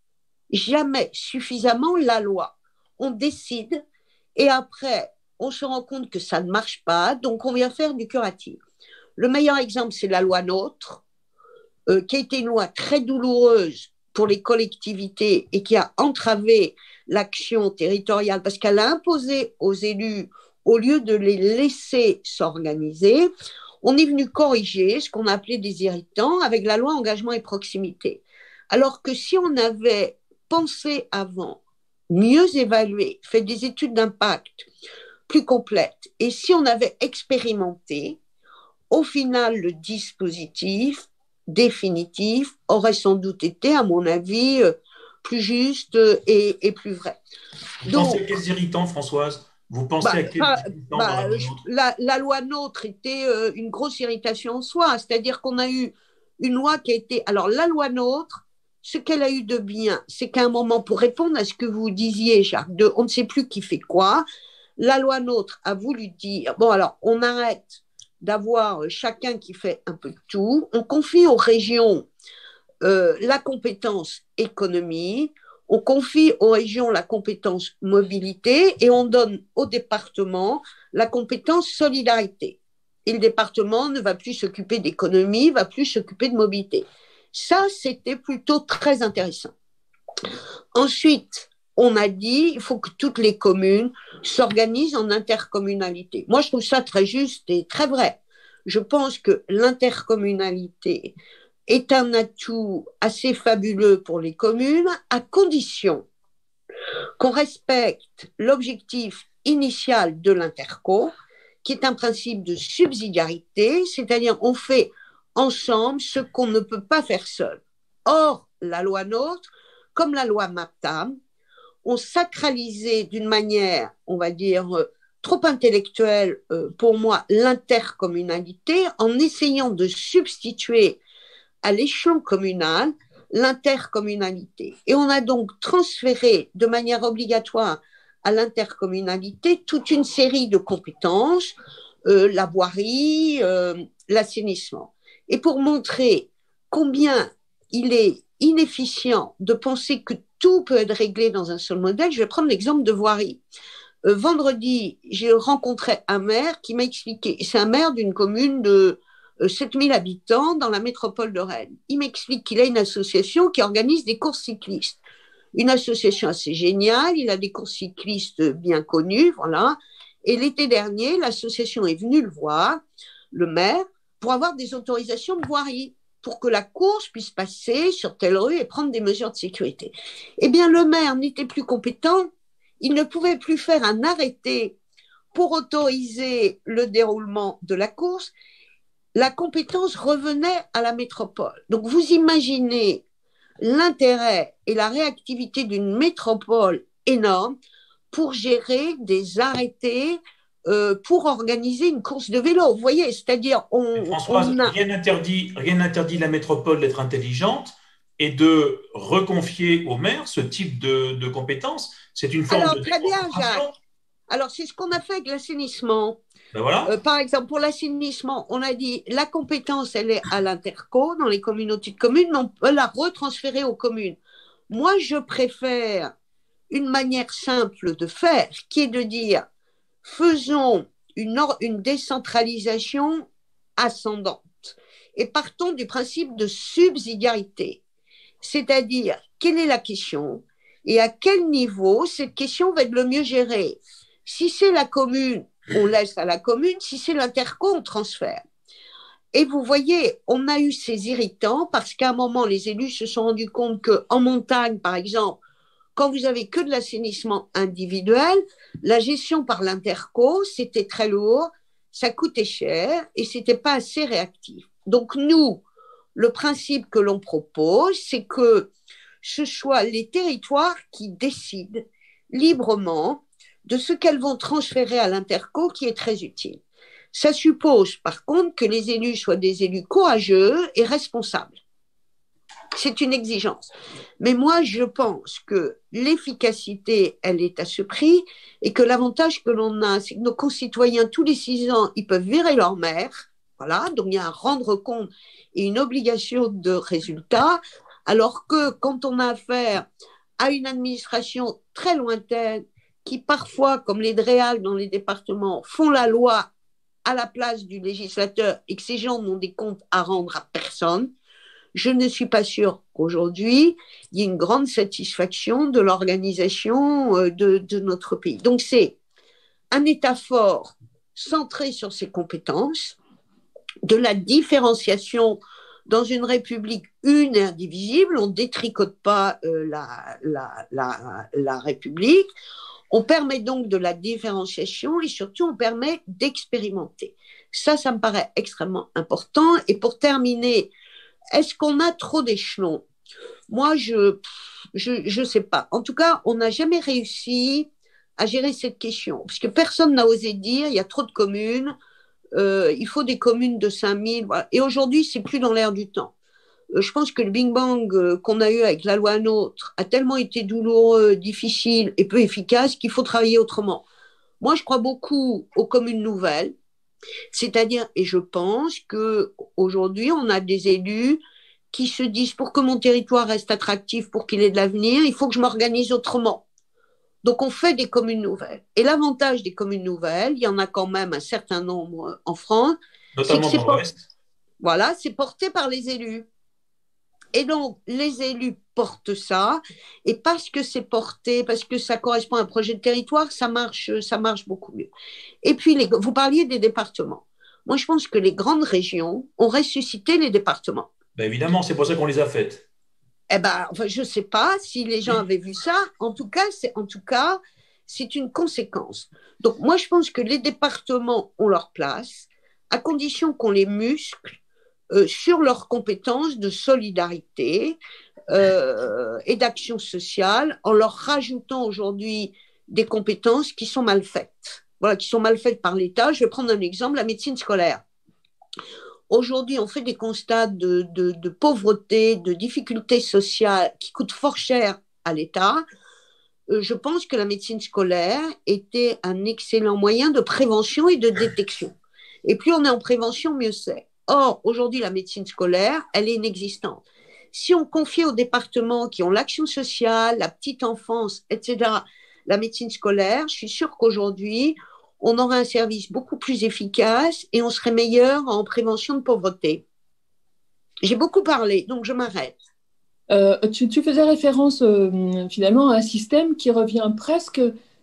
Speaker 2: jamais suffisamment la loi. On décide, et après, on se rend compte que ça ne marche pas, donc on vient faire du curatif. Le meilleur exemple, c'est la loi NOTRe, qui a été une loi très douloureuse pour les collectivités et qui a entravé l'action territoriale parce qu'elle a imposé aux élus, au lieu de les laisser s'organiser, on est venu corriger ce qu'on appelait des irritants avec la loi engagement et proximité. Alors que si on avait pensé avant, mieux évalué, fait des études d'impact plus complètes, et si on avait expérimenté, au final, le dispositif définitif aurait sans doute été, à mon avis, plus juste et plus vrai.
Speaker 1: Vous pensez à quels irritants, Françoise? Vous pensez à quels irritants dans la loi NOTRe?
Speaker 2: La loi NOTRe était une grosse irritation en soi, c'est-à-dire qu'on a eu une loi qui a été... Alors, la loi NOTRe, ce qu'elle a eu de bien, c'est qu'à un moment, pour répondre à ce que vous disiez, Jacques, on ne sait plus qui fait quoi, la loi NOTRe a voulu dire, bon, alors, on arrête d'avoir chacun qui fait un peu de tout, on confie aux régions la compétence économie, on confie aux régions la compétence mobilité et on donne au département la compétence solidarité. Et le département ne va plus s'occuper d'économie, va plus s'occuper de mobilité. Ça, c'était plutôt très intéressant. Ensuite, on a dit il faut que toutes les communes s'organisent en intercommunalité. Moi, je trouve ça très juste et très vrai. Je pense que l'intercommunalité est un atout assez fabuleux pour les communes, à condition qu'on respecte l'objectif initial de l'interco, qui est un principe de subsidiarité, c'est-à-dire on fait ensemble ce qu'on ne peut pas faire seul. Or, la loi NOTRe, comme la loi MAPTAM, ont sacralisé d'une manière, on va dire, trop intellectuelle pour moi, l'intercommunalité, en essayant de substituer à l'échelon communal l'intercommunalité. Et on a donc transféré de manière obligatoire à l'intercommunalité toute une série de compétences, la voirie, l'assainissement. Et pour montrer combien il est inefficient de penser que tout peut être réglé dans un seul modèle, je vais prendre l'exemple de voirie. Vendredi, j'ai rencontré un maire qui m'a expliqué, c'est un maire d'une commune de 7000 habitants dans la métropole de Rennes. Il m'explique qu'il a une association qui organise des courses cyclistes. Une association assez géniale, il a des courses cyclistes bien connues, voilà. Et l'été dernier, l'association est venue le voir, le maire, pour avoir des autorisations de voirie, pour que la course puisse passer sur telle rue et prendre des mesures de sécurité. Eh bien, le maire n'était plus compétent, il ne pouvait plus faire un arrêté pour autoriser le déroulement de la course. La compétence revenait à la métropole. Donc, vous imaginez l'intérêt et la réactivité d'une métropole énorme pour gérer des arrêtés, pour organiser une course de vélo. Vous voyez, c'est-à-dire...
Speaker 1: Françoise, rien n'interdit la métropole d'être intelligente et de reconfier au maire ce type de compétences. C'est une forme de
Speaker 2: très bien, Jacques. Alors, c'est ce qu'on a fait avec l'assainissement.
Speaker 1: Ben voilà.
Speaker 2: Par exemple, pour l'assainissement, on a dit la compétence, elle est à l'interco, dans les communautés de communes, mais on peut la retransférer aux communes. Moi, je préfère une manière simple de faire, qui est de dire faisons une décentralisation ascendante et partons du principe de subsidiarité. C'est-à-dire, quelle est la question et à quel niveau cette question va être le mieux gérée. Si c'est la commune, on laisse à la commune. Si c'est l'interco, on transfère. Et vous voyez, on a eu ces irritants parce qu'à un moment, les élus se sont rendus compte qu'en montagne, par exemple, quand vous avez que de l'assainissement individuel, la gestion par l'interco, c'était très lourd, ça coûtait cher et c'était pas assez réactif. Donc nous, le principe que l'on propose, c'est que ce soit les territoires qui décident librement de ce qu'elles vont transférer à l'interco, qui est très utile. Ça suppose par contre que les élus soient des élus courageux et responsables. C'est une exigence. Mais moi, je pense que l'efficacité, elle est à ce prix et que l'avantage que l'on a, c'est que nos concitoyens, tous les 6 ans, ils peuvent virer leur maire. Voilà, donc il y a un rendre compte et une obligation de résultat, alors que quand on a affaire à une administration très lointaine, qui parfois, comme les DREAL dans les départements, font la loi à la place du législateur et que ces gens n'ont des comptes à rendre à personne, je ne suis pas sûre qu'aujourd'hui, il y ait une grande satisfaction de l'organisation de notre pays. Donc, c'est un État fort, centré sur ses compétences, de la différenciation dans une République une et indivisible. On ne détricote pas la République. On permet donc de la différenciation et surtout, on permet d'expérimenter. Ça me paraît extrêmement important. Et pour terminer, est-ce qu'on a trop d'échelons? Moi, je sais pas. En tout cas, on n'a jamais réussi à gérer cette question, parce que personne n'a osé dire il y a trop de communes, il faut des communes de 5000. Voilà. Et aujourd'hui, c'est plus dans l'air du temps. Je pense que le Big Bang qu'on a eu avec la loi NOTRe a tellement été douloureux, difficile et peu efficace qu'il faut travailler autrement. Moi, je crois beaucoup aux communes nouvelles. C'est-à-dire, et je pense qu'aujourd'hui, on a des élus qui se disent, pour que mon territoire reste attractif, pour qu'il ait de l'avenir, il faut que je m'organise autrement. Donc, on fait des communes nouvelles. Et l'avantage des communes nouvelles, il y en a quand même un certain nombre en France,
Speaker 1: Notamment dans l'Ouest.
Speaker 2: Voilà, c'est porté par les élus. Et donc, les élus portent ça, et parce que c'est porté, parce que ça correspond à un projet de territoire, ça marche beaucoup mieux. Et puis, vous parliez des départements. Moi, je pense que les grandes régions ont ressuscité les départements.
Speaker 1: Ben évidemment, c'est pour ça qu'on les a faites.
Speaker 2: Eh ben, enfin, je ne sais pas si les gens avaient vu ça. En tout cas, c'est une conséquence. Donc, moi, je pense que les départements ont leur place, à condition qu'on les muscle sur leurs compétences de solidarité et d'action sociale, en leur rajoutant aujourd'hui des compétences qui sont mal faites. Voilà, qui sont mal faites par l'État. Je vais prendre un exemple, la médecine scolaire. Aujourd'hui, on fait des constats de pauvreté, de difficultés sociales qui coûtent fort cher à l'État. Je pense que la médecine scolaire était un excellent moyen de prévention et de détection. Et plus on est en prévention, mieux c'est. Or, aujourd'hui, la médecine scolaire, elle est inexistante. Si on confiait aux départements qui ont l'action sociale, la petite enfance, etc., la médecine scolaire, je suis sûre qu'aujourd'hui, on aurait un service beaucoup plus efficace et on serait meilleur en prévention de pauvreté. J'ai beaucoup parlé, donc je m'arrête.
Speaker 3: Tu faisais référence finalement à un système qui revient presque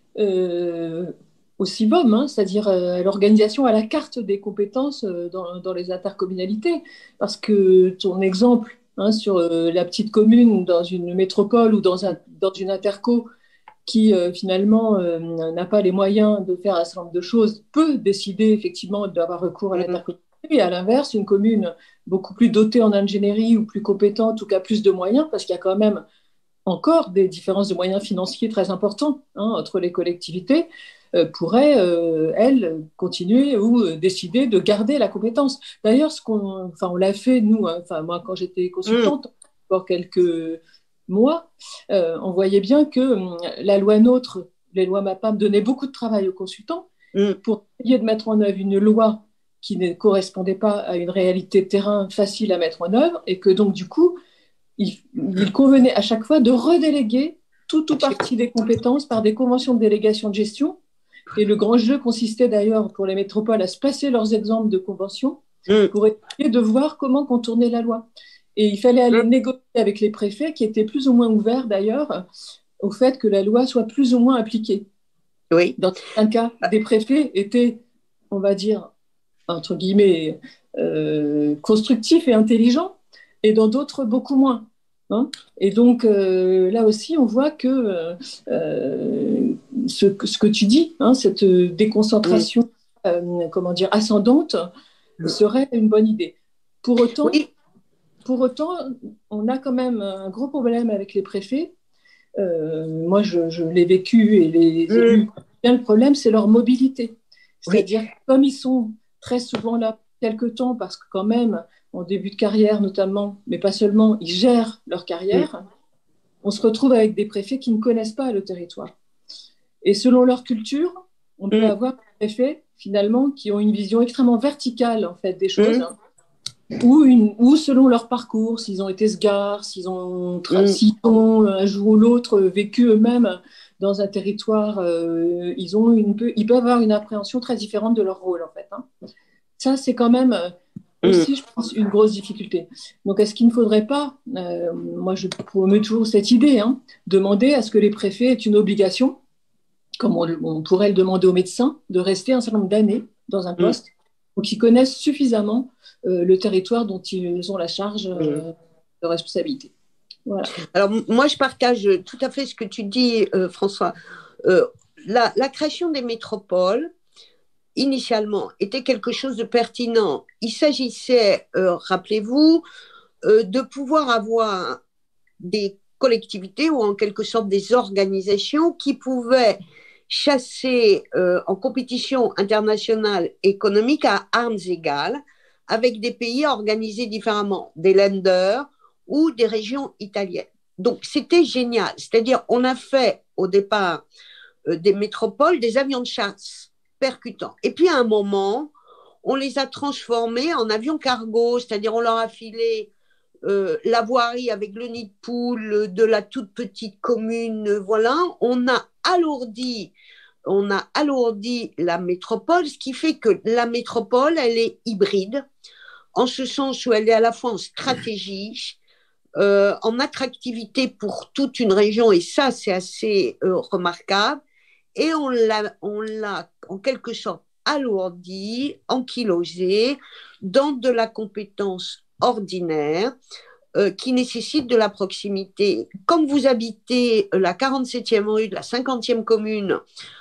Speaker 3: au CIVOM, hein, c'est-à-dire à l'organisation à la carte des compétences dans les intercommunalités. Parce que ton exemple sur la petite commune dans une métropole ou dans une interco qui finalement n'a pas les moyens de faire un certain nombre de choses, peut décider effectivement d'avoir recours à l'intercommunalité. Et à l'inverse, une commune beaucoup plus dotée en ingénierie ou plus compétente, en tout cas plus de moyens, parce qu'il y a quand même encore des différences de moyens financiers très importantes entre les collectivités, pourrait, elle, continuer ou décider de garder la compétence. D'ailleurs, on l'a fait, nous, moi, quand j'étais consultante, pour quelques mois, on voyait bien que la loi NOTRe, les lois MAPAM, donnaient beaucoup de travail aux consultants pour essayer de mettre en œuvre une loi qui ne correspondait pas à une réalité de terrain facile à mettre en œuvre, et que donc, du coup, il convenait à chaque fois de redéléguer tout ou partie des compétences par des conventions de délégation de gestion. Et le grand jeu consistait d'ailleurs pour les métropoles à se passer leurs exemples de conventions pour essayer de voir comment contourner la loi. Et il fallait aller négocier avec les préfets, qui étaient plus ou moins ouverts d'ailleurs au fait que la loi soit plus ou moins appliquée.
Speaker 2: Oui.
Speaker 3: Dans certains cas, des préfets étaient, on va dire, entre guillemets, constructifs et intelligents, et dans d'autres, beaucoup moins. Et donc, là aussi, on voit que ce que tu dis, cette déconcentration ascendante, serait une bonne idée. Pour autant,
Speaker 2: Oui,
Speaker 3: on a quand même un gros problème avec les préfets. Moi, je l'ai vécu et les élus. Bien, le problème, c'est leur mobilité.
Speaker 2: oui,
Speaker 3: C'est-à-dire, comme ils sont très souvent là quelque temps, parce que quand même, en début de carrière notamment, mais pas seulement, ils gèrent leur carrière, on se retrouve avec des préfets qui ne connaissent pas le territoire. Et selon leur culture, on peut avoir des préfets, finalement, qui ont une vision extrêmement verticale, en fait, des choses, ou selon leur parcours, s'ils ont été sgares, s'ils ont un jour ou l'autre vécu eux-mêmes dans un territoire, ils peuvent avoir une appréhension très différente de leur rôle, en fait. Hein. Ça, c'est quand même aussi, je pense, une grosse difficulté. Donc, est-ce qu'il ne faudrait pas, moi je promets toujours cette idée, hein, demander à ce que les préfets aient une obligation, comme on pourrait le demander aux médecins, de rester un certain nombre d'années dans un poste, pour qu'ils connaissent suffisamment le territoire dont ils ont la charge de responsabilité. Voilà.
Speaker 2: Alors, moi, je partage tout à fait ce que tu dis, François. La création des métropoles, initialement, était quelque chose de pertinent. Il s'agissait, rappelez-vous, de pouvoir avoir des collectivités ou en quelque sorte des organisations qui pouvaient chasser en compétition internationale économique à armes égales avec des pays organisés différemment, des lenders ou des régions italiennes. Donc c'était génial, c'est-à-dire on a fait au départ des métropoles des avions de chasse percutants. Et puis à un moment, on les a transformés en avions cargo, c'est-à-dire on leur a filé la voirie avec le nid de poule de la toute petite commune, voilà, on a alourdi la métropole, ce qui fait que la métropole, elle est hybride, en ce sens où elle est à la fois en stratégie, en attractivité pour toute une région, et ça, c'est assez remarquable, et on l'a en quelque sorte alourdi, ankylosé, dans de la compétence ordinaire qui nécessite de la proximité. Comme vous habitez la 47e rue de la 50e commune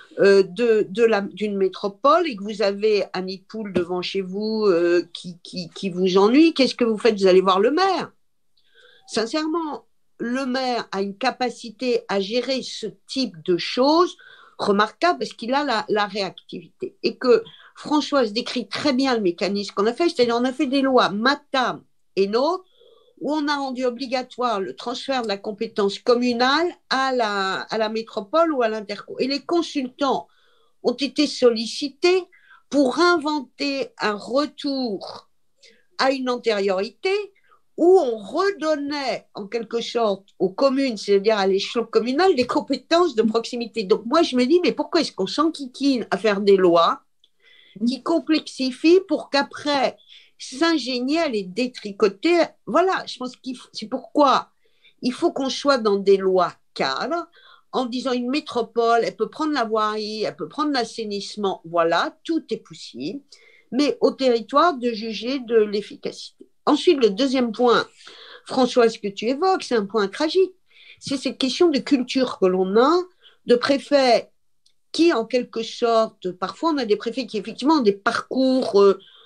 Speaker 2: d'une métropole et que vous avez un nid de poule devant chez vous qui vous ennuie, qu'est-ce que vous faites? Vous allez voir le maire. Sincèrement, le maire a une capacité à gérer ce type de choses remarquable parce qu'il a la réactivité. Et que Françoise décrit très bien le mécanisme qu'on a fait, c'est-à-dire on a fait des lois MATAM et NOTRe où on a rendu obligatoire le transfert de la compétence communale à la métropole ou à l'interco. Et les consultants ont été sollicités pour inventer un retour à une antériorité où on redonnait en quelque sorte aux communes, c'est-à-dire à l'échelon communal, des compétences de proximité. Donc moi, je me dis, mais pourquoi est-ce qu'on s'enquiquine à faire des lois qui complexifient pour qu'après, s'ingénier à les détricoter? Voilà, je pense que c'est pourquoi il faut qu'on soit dans des lois cadres, en disant une métropole, elle peut prendre la voirie, elle peut prendre l'assainissement, voilà, tout est possible, mais au territoire de juger de l'efficacité. Ensuite, le deuxième point, Françoise, que tu évoques, c'est un point tragique. C'est cette question de culture que l'on a, de préfets qui, en quelque sorte, parfois on a des préfets qui effectivement ont des parcours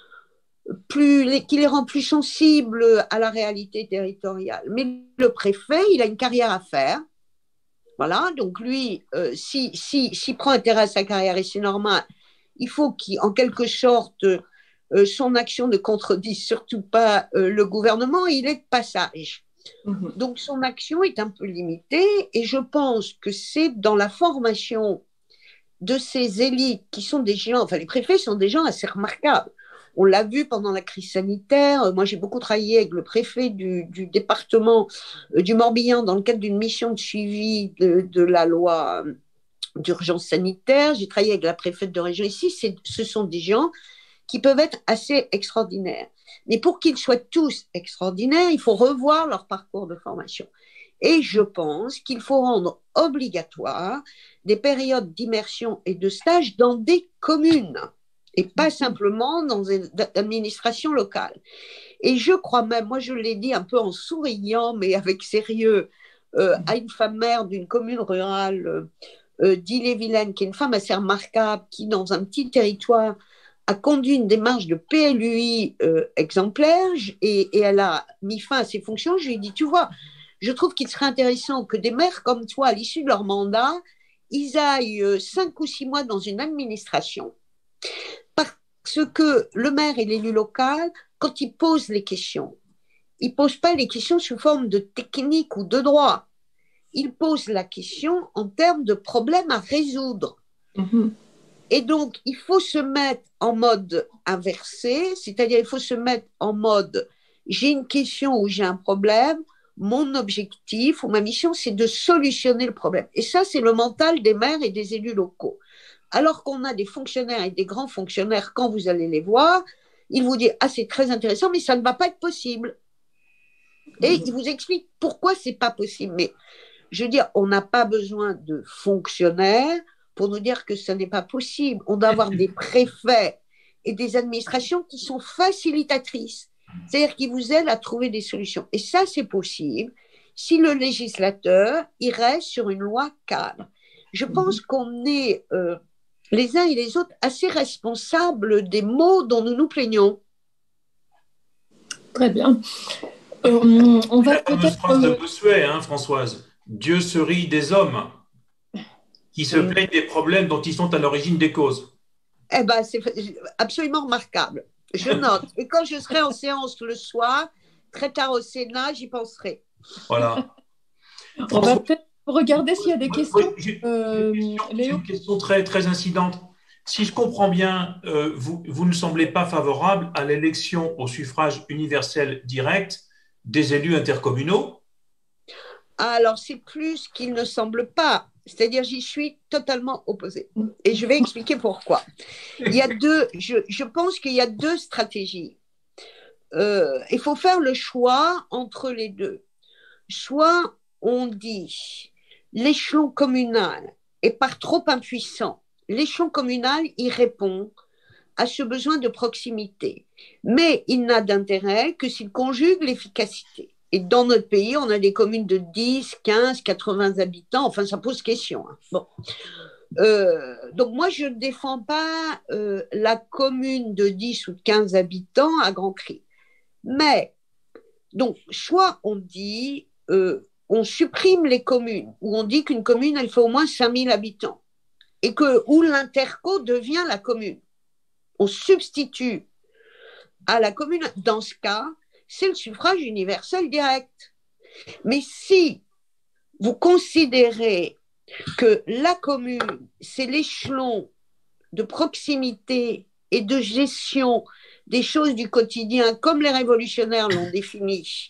Speaker 2: qui les rend plus sensibles à la réalité territoriale. Mais le préfet, il a une carrière à faire. Voilà, donc lui, s'il prend intérêt à sa carrière, et c'est normal, il faut qu'en quelque sorte, son action ne contredise surtout pas le gouvernement, il est de passage. Donc son action est un peu limitée et je pense que c'est dans la formation de ces élites qui sont des gens, enfin les préfets sont des gens assez remarquables. On l'a vu pendant la crise sanitaire. Moi, j'ai beaucoup travaillé avec le préfet du département du Morbihan dans le cadre d'une mission de suivi de la loi d'urgence sanitaire. J'ai travaillé avec la préfète de région ici. Ce sont des gens qui peuvent être assez extraordinaires. Mais pour qu'ils soient tous extraordinaires, il faut revoir leur parcours de formation. Et je pense qu'il faut rendre obligatoire des périodes d'immersion et de stage dans des communes et pas simplement dans une administration locale. Et je crois même, moi je l'ai dit un peu en souriant, mais avec sérieux, à une femme maire d'une commune rurale d'Ille-et-Vilaine, qui est une femme assez remarquable, qui dans un petit territoire a conduit une démarche de PLUI exemplaire et elle a mis fin à ses fonctions. Je lui ai dit, tu vois, je trouve qu'il serait intéressant que des maires comme toi, à l'issue de leur mandat, ils aillent 5 ou 6 mois dans une administration. Parce que le maire et l'élu local, quand ils posent les questions, ils ne posent pas les questions sous forme de technique ou de droit. Ils posent la question en termes de problèmes à résoudre.
Speaker 3: Mhm.
Speaker 2: Et donc, il faut se mettre en mode inversé, c'est-à-dire il faut se mettre en mode j'ai une question ou j'ai un problème, mon objectif ou ma mission, c'est de solutionner le problème. Et ça, c'est le mental des maires et des élus locaux. Alors qu'on a des fonctionnaires et des grands fonctionnaires, quand vous allez les voir, ils vous disent « Ah, c'est très intéressant, mais ça ne va pas être possible. » Et ils vous expliquent pourquoi ce n'est pas possible. Mais je veux dire, on n'a pas besoin de fonctionnaires pour nous dire que ce n'est pas possible. On doit avoir des préfets et des administrations qui sont facilitatrices, c'est-à-dire qui vous aident à trouver des solutions. Et ça, c'est possible si le législateur il reste sur une loi cadre. Je pense qu'on est les uns et les autres assez responsables des maux dont nous nous plaignons.
Speaker 3: Très bien. On va
Speaker 1: la fameuse phrase de Bossuet, hein, Françoise. Dieu se rit des hommes qui se plaignent des problèmes dont ils sont à l'origine des causes.
Speaker 2: Eh ben, c'est absolument remarquable. Je note. Et quand je serai en séance le soir, très tard au Sénat, j'y penserai.
Speaker 1: Voilà.
Speaker 3: On va peut-être regarder s'il y a des questions.
Speaker 1: J'ai
Speaker 3: Léo,
Speaker 1: une question très, très incidente. Si je comprends bien, vous ne semblez pas favorable à l'élection au suffrage universel direct des élus intercommunaux?
Speaker 2: Alors, c'est plus qu'il ne semble pas. C'est-à-dire, j'y suis totalement opposée. Et je vais expliquer pourquoi. Il y a je pense qu'il y a deux stratégies. Il faut faire le choix entre les deux. Soit on dit l'échelon communal est par trop impuissant. L'échelon communal, il répond à ce besoin de proximité. Mais il n'a d'intérêt que s'il conjugue l'efficacité. Et dans notre pays, on a des communes de 10, 15, 80 habitants. Enfin, ça pose question. Hein. Bon. Donc, moi, je ne défends pas la commune de 10 ou de 15 habitants à grand cri. Mais, donc, soit on dit, on supprime les communes, ou on dit qu'une commune, elle fait au moins 5000 habitants, et où l'interco devient la commune. On substitue à la commune, dans ce cas, c'est le suffrage universel direct. Mais si vous considérez que la commune, c'est l'échelon de proximité et de gestion des choses du quotidien, comme les révolutionnaires l'ont défini,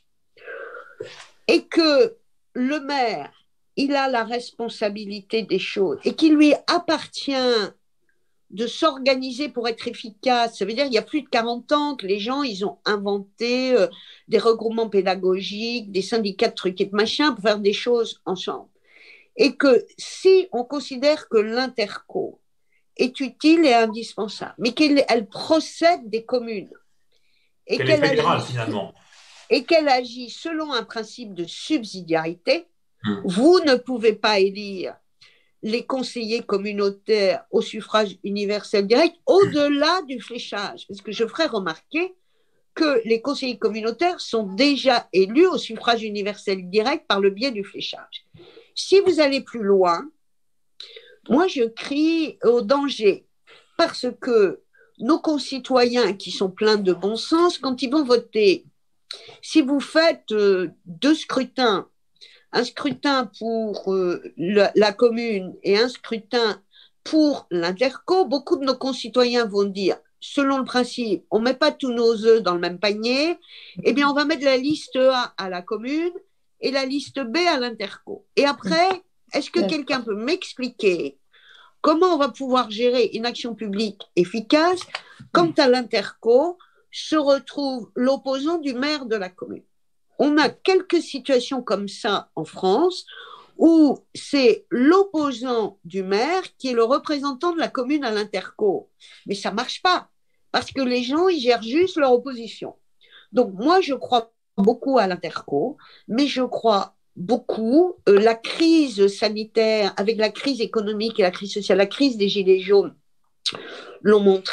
Speaker 2: et que le maire, il a la responsabilité des choses et qu'il lui appartient de s'organiser pour être efficace. Ça veut dire qu'il y a plus de 40 ans que les gens, ils ont inventé des regroupements pédagogiques, des syndicats de trucs et de machin pour faire des choses ensemble. Et que si on considère que l'interco est utile et indispensable, mais qu'elle procède des communes et
Speaker 1: qu'elle est fédérale finalement,
Speaker 2: et qu'elle agit selon un principe de subsidiarité, vous ne pouvez pas élire les conseillers communautaires au suffrage universel direct au-delà du fléchage. Parce que je ferai remarquer que les conseillers communautaires sont déjà élus au suffrage universel direct par le biais du fléchage. Si vous allez plus loin, moi je crie au danger parce que nos concitoyens qui sont pleins de bon sens, quand ils vont voter, si vous faites 2 scrutins, un scrutin pour la commune et un scrutin pour l'interco, beaucoup de nos concitoyens vont dire, selon le principe, on ne met pas tous nos œufs dans le même panier, eh bien on va mettre la liste A à la commune et la liste B à l'interco. Et après, est-ce que quelqu'un peut m'expliquer comment on va pouvoir gérer une action publique efficace quand à l'interco se retrouve l'opposant du maire de la commune? On a quelques situations comme ça en France où c'est l'opposant du maire qui est le représentant de la commune à l'interco. Mais ça ne marche pas parce que les gens, ils gèrent juste leur opposition. Donc moi, je crois beaucoup à l'interco, mais je crois beaucoup la crise sanitaire avec la crise économique et la crise sociale, la crise des gilets jaunes l'ont montré,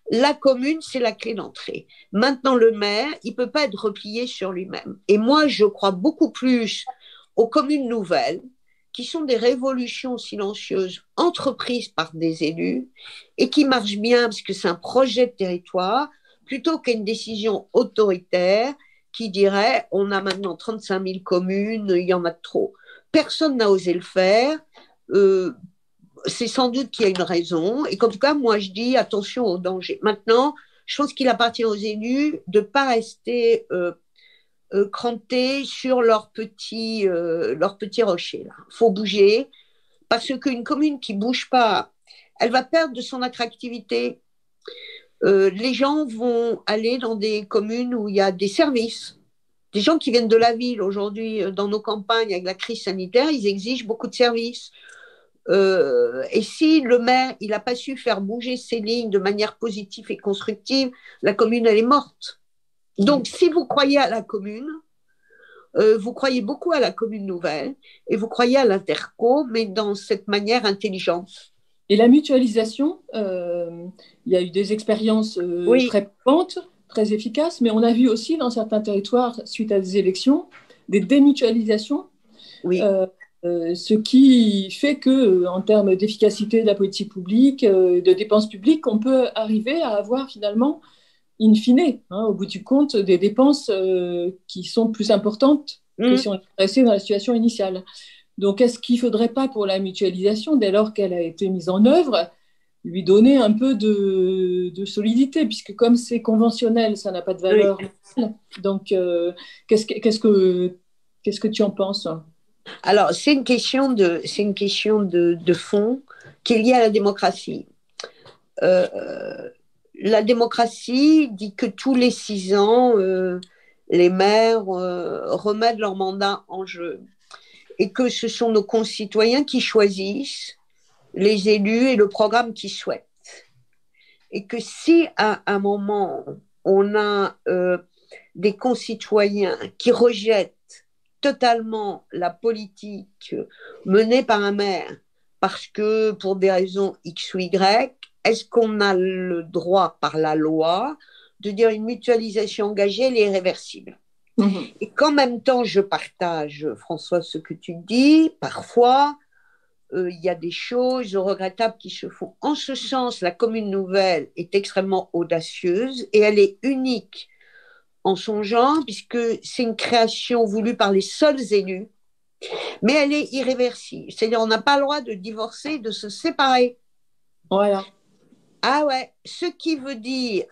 Speaker 2: La commune, c'est la clé d'entrée. Maintenant, le maire, il ne peut pas être replié sur lui-même. Et moi, je crois beaucoup plus aux communes nouvelles, qui sont des révolutions silencieuses entreprises par des élus et qui marchent bien parce que c'est un projet de territoire, plutôt qu'une décision autoritaire qui dirait on a maintenant 35 000 communes, il y en a trop. Personne n'a osé le faire. C'est sans doute qu'il y a une raison. Et qu'en tout cas, moi, je dis attention au danger. Maintenant, je pense qu'il appartient aux élus de ne pas rester crantés sur leur petit rocher. Il faut bouger, parce qu'une commune qui ne bouge pas, elle va perdre de son attractivité. Les gens vont aller dans des communes où il y a des services. Des gens qui viennent de la ville aujourd'hui, dans nos campagnes, avec la crise sanitaire, ils exigent beaucoup de services. Et si le maire il n'a pas su faire bouger ses lignes de manière positive et constructive, la commune elle est morte. Donc si vous croyez à la commune, vous croyez beaucoup à la commune nouvelle et vous croyez à l'interco, mais dans cette manière intelligente.
Speaker 3: Et la mutualisation, il y a eu des expériences très pentes, très efficaces, mais on a vu aussi dans certains territoires, suite à des élections, des démutualisations.
Speaker 2: Oui.
Speaker 3: Ce qui fait qu'en termes d'efficacité de la politique publique, de dépenses publiques, on peut arriver à avoir finalement, in fine, au bout du compte, des dépenses qui sont plus importantes que si on était resté dans la situation initiale. Donc, est-ce qu'il ne faudrait pas, pour la mutualisation, dès lors qu'elle a été mise en œuvre, lui donner un peu de solidité, puisque comme c'est conventionnel, ça n'a pas de valeur. Oui. Donc, qu'est-ce que tu en penses ?
Speaker 2: Alors, c'est une question de fond qui est liée à la démocratie. La démocratie dit que tous les 6 ans, les maires remettent leur mandat en jeu et que ce sont nos concitoyens qui choisissent les élus et le programme qu'ils souhaitent. Et que si à un moment, on a des concitoyens qui rejettent totalement la politique menée par un maire parce que pour des raisons X ou Y, est-ce qu'on a le droit par la loi de dire une mutualisation engagée, elle est irréversible? Et qu'en même temps, je partage, François, ce que tu dis, parfois, il y a des choses regrettables qui se font. En ce sens, la commune nouvelle est extrêmement audacieuse et elle est unique en son genre, puisque c'est une création voulue par les seuls élus, mais elle est irréversible. C'est-à-dire, on n'a pas le droit de divorcer, de se séparer.
Speaker 3: Voilà.
Speaker 2: Ah ouais, ce qui veut dire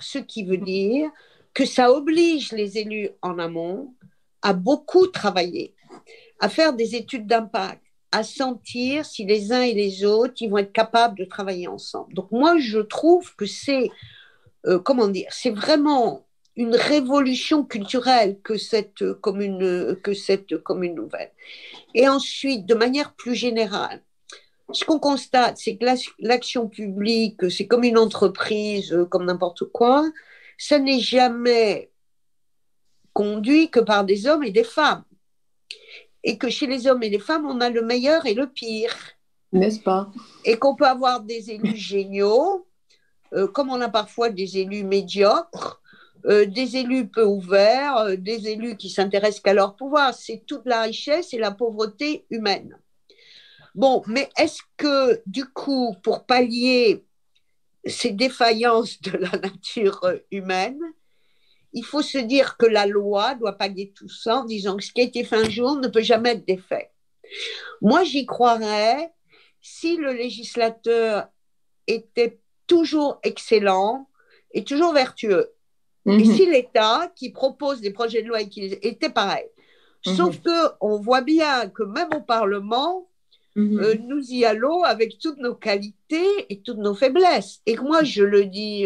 Speaker 2: que ça oblige les élus en amont à beaucoup travailler, à faire des études d'impact, à sentir si les uns et les autres, ils vont être capables de travailler ensemble. Donc moi, je trouve que c'est, c'est vraiment une révolution culturelle que cette commune nouvelle. Et ensuite, de manière plus générale, ce qu'on constate, c'est que l'action publique, c'est comme une entreprise, comme n'importe quoi, ça n'est jamais conduit que par des hommes et des femmes. Et que chez les hommes et les femmes, on a le meilleur et le pire.
Speaker 3: N'est-ce pas?
Speaker 2: Et qu'on peut avoir des élus géniaux, comme on a parfois des élus médiocres, des élus peu ouverts, des élus qui s'intéressent qu'à leur pouvoir. C'est toute la richesse et la pauvreté humaine. Bon, mais est-ce que, du coup, pour pallier ces défaillances de la nature humaine, il faut se dire que la loi doit pallier tout ça en disant que ce qui a été fait un jour ne peut jamais être défait. Moi, j'y croirais si le législateur était toujours excellent et toujours vertueux. Et si l'État, qui propose des projets de loi, était pareil. Sauf qu'on voit bien que même au Parlement, nous y allons avec toutes nos qualités et toutes nos faiblesses. Et que moi, je le dis,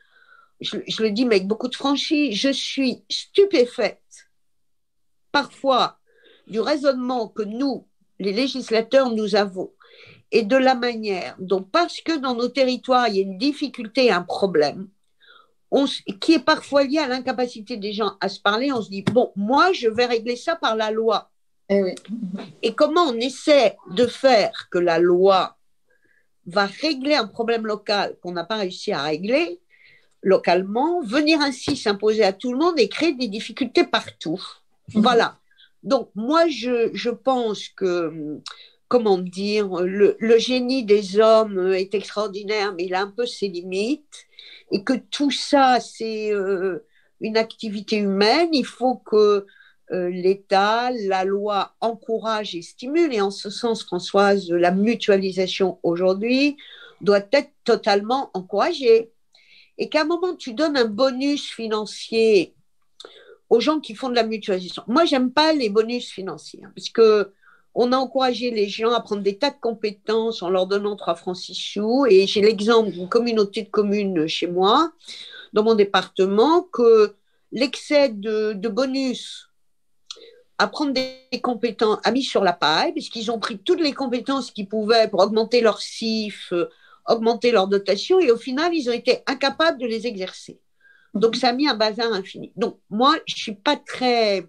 Speaker 2: mais avec beaucoup de franchise, je suis stupéfaite parfois du raisonnement que nous, les législateurs, nous avons et de la manière dont, parce que dans nos territoires, il y a une difficulté, un problème, qui est parfois lié à l'incapacité des gens à se parler, on se dit, bon, moi, je vais régler ça par la loi.
Speaker 3: Eh oui.
Speaker 2: Et comment on essaie de faire que la loi va régler un problème local qu'on n'a pas réussi à régler, localement, venir ainsi s'imposer à tout le monde et créer des difficultés partout. Voilà. Donc, moi, je pense que, comment dire, le génie des hommes est extraordinaire, mais il a un peu ses limites, et que tout ça, c'est une activité humaine. Il faut que l'État, la loi encourage et stimule, et en ce sens, Françoise, la mutualisation aujourd'hui doit être totalement encouragée. Et qu'à un moment, tu donnes un bonus financier aux gens qui font de la mutualisation. Moi, j'aime pas les bonus financiers, hein, parce que on a encouragé les gens à prendre des tas de compétences en leur donnant 3 francs 6 sous. Et j'ai l'exemple d'une communauté de communes chez moi, dans mon département, que l'excès de bonus à prendre des compétences, a mis sur la paille, parce qu'ils ont pris toutes les compétences qu'ils pouvaient pour augmenter leur CIF, augmenter leur dotation, et au final, ils ont été incapables de les exercer. Donc, ça a mis un bazar infini. Donc, moi, je ne suis pas très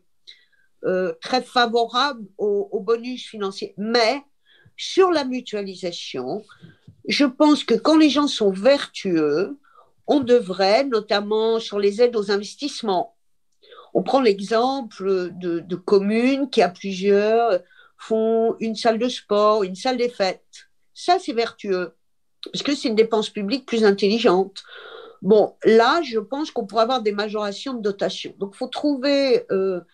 Speaker 2: favorable au bonus financier. Mais sur la mutualisation, je pense que quand les gens sont vertueux, on devrait, notamment sur les aides aux investissements, on prend l'exemple de communes qui, à plusieurs, font une salle de sport, une salle des fêtes. Ça, c'est vertueux, parce que c'est une dépense publique plus intelligente. Bon, là, je pense qu'on pourrait avoir des majorations de dotation. Donc, faut trouver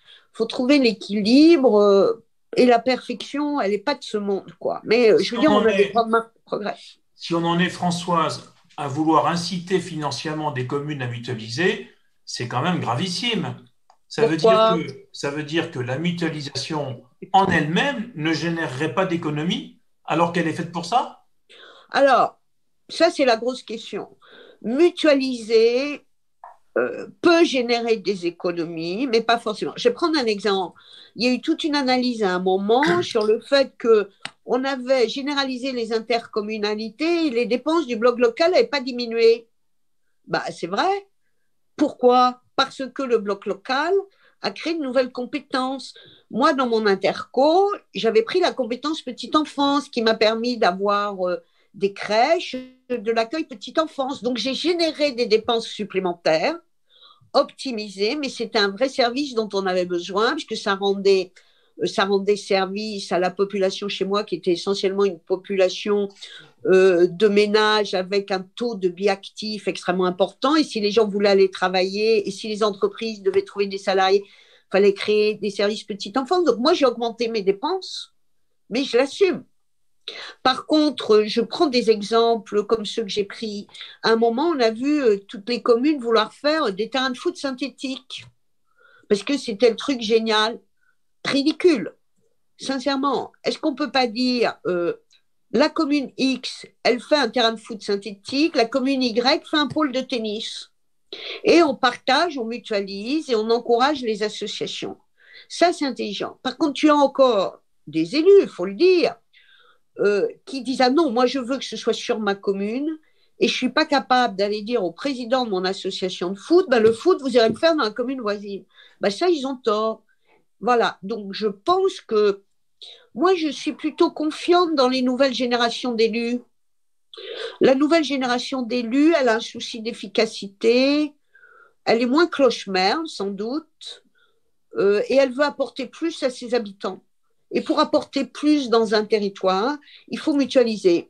Speaker 2: l'équilibre, et la perfection, elle n'est pas de ce monde, quoi. Mais je veux dire, on a des grandes marques de progrès.
Speaker 1: Si on en est, Françoise, à vouloir inciter financièrement des communes à mutualiser, c'est quand même gravissime. Ça veut dire que la mutualisation en elle-même ne générerait pas d'économie alors qu'elle est faite pour ça?
Speaker 2: Alors, ça, c'est la grosse question. Mutualiser peut générer des économies, mais pas forcément. Je vais prendre un exemple. Il y a eu toute une analyse à un moment sur le fait qu'on avait généralisé les intercommunalités et les dépenses du bloc local n'avaient pas diminué. Bah, c'est vrai. Pourquoi? Parce que le bloc local a créé de nouvelles compétences. Moi, dans mon interco, j'avais pris la compétence petite enfance qui m'a permis d'avoir des crèches, de l'accueil petite enfance. Donc, j'ai généré des dépenses supplémentaires, optimisées, mais c'était un vrai service dont on avait besoin, puisque ça rendait service à la population chez moi, qui était essentiellement une population de ménages avec un taux de bioactifs extrêmement important. Et si les gens voulaient aller travailler, et si les entreprises devaient trouver des salariés, il fallait créer des services petite enfance. Donc moi, j'ai augmenté mes dépenses, mais je l'assume. Par contre, je prends des exemples comme ceux que j'ai pris. À un moment, on a vu toutes les communes vouloir faire des terrains de foot synthétiques, parce que c'était le truc génial. Ridicule. Sincèrement, est-ce qu'on ne peut pas dire la commune X, elle fait un terrain de foot synthétique, la commune Y fait un pôle de tennis. Et on partage, on mutualise et on encourage les associations. Ça, c'est intelligent. Par contre, tu as encore des élus, il faut le dire, qui disent « Ah non, moi je veux que ce soit sur ma commune et je ne suis pas capable d'aller dire au président de mon association de foot, le foot, vous irez le faire dans la commune voisine. » Ça, ils ont tort. Voilà, donc je pense que moi, je suis plutôt confiante dans les nouvelles générations d'élus. La nouvelle génération d'élus, elle a un souci d'efficacité, elle est moins cloche-merle, sans doute, et elle veut apporter plus à ses habitants. Et pour apporter plus dans un territoire, il faut mutualiser.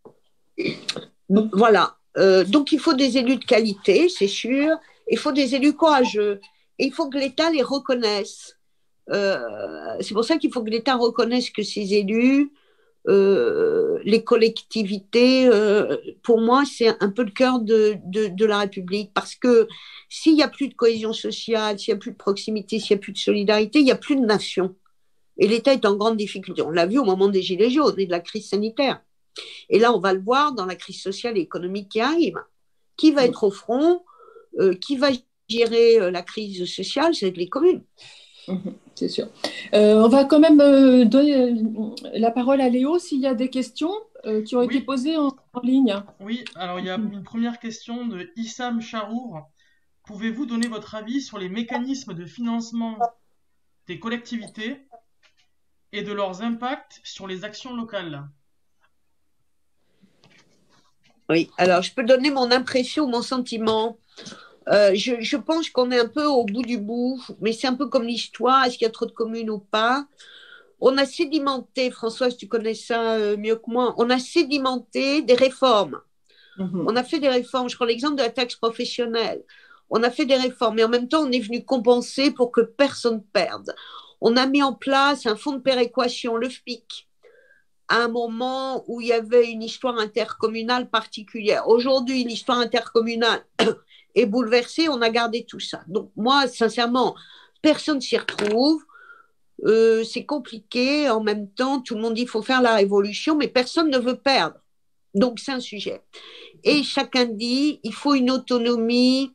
Speaker 2: Voilà. Donc, il faut des élus de qualité, c'est sûr. Il faut des élus courageux. Et il faut que l'État les reconnaisse. C'est pour ça qu'il faut que l'État reconnaisse que ces élus, les collectivités, pour moi, c'est un peu le cœur de la République. Parce que s'il n'y a plus de cohésion sociale, s'il n'y a plus de proximité, s'il n'y a plus de solidarité, il n'y a plus de nation. Et l'État est en grande difficulté. On l'a vu au moment des Gilets jaunes et de la crise sanitaire. Et là, on va le voir dans la crise sociale et économique qui arrive. Qui va être au front? Qui va gérer la crise sociale? C'est les communes.
Speaker 3: C'est sûr. On va quand même donner la parole à Léo s'il y a des questions qui ont été posées en ligne.
Speaker 4: Oui, alors il y a une première question de Issam Charour. Pouvez-vous donner votre avis sur les mécanismes de financement des collectivités et de leurs impacts sur les actions locales?
Speaker 2: Oui, alors je peux donner mon impression, mon sentiment. Je pense qu'on est un peu au bout du bout, mais c'est un peu comme l'histoire, est-ce qu'il y a trop de communes ou pas? On a sédimenté, Françoise, tu connais ça mieux que moi, on a sédimenté des réformes. On a fait des réformes, je prends l'exemple de la taxe professionnelle. On a fait des réformes, mais en même temps, on est venu compenser pour que personne ne perde. On a mis en place un fonds de péréquation, le FPIC, à un moment où il y avait une histoire intercommunale particulière. Aujourd'hui, l'histoire intercommunale est bouleversée, on a gardé tout ça. Donc moi, sincèrement, personne ne s'y retrouve. C'est compliqué. En même temps, tout le monde dit qu'il faut faire la révolution, mais personne ne veut perdre. Donc c'est un sujet. Et chacun dit il faut une autonomie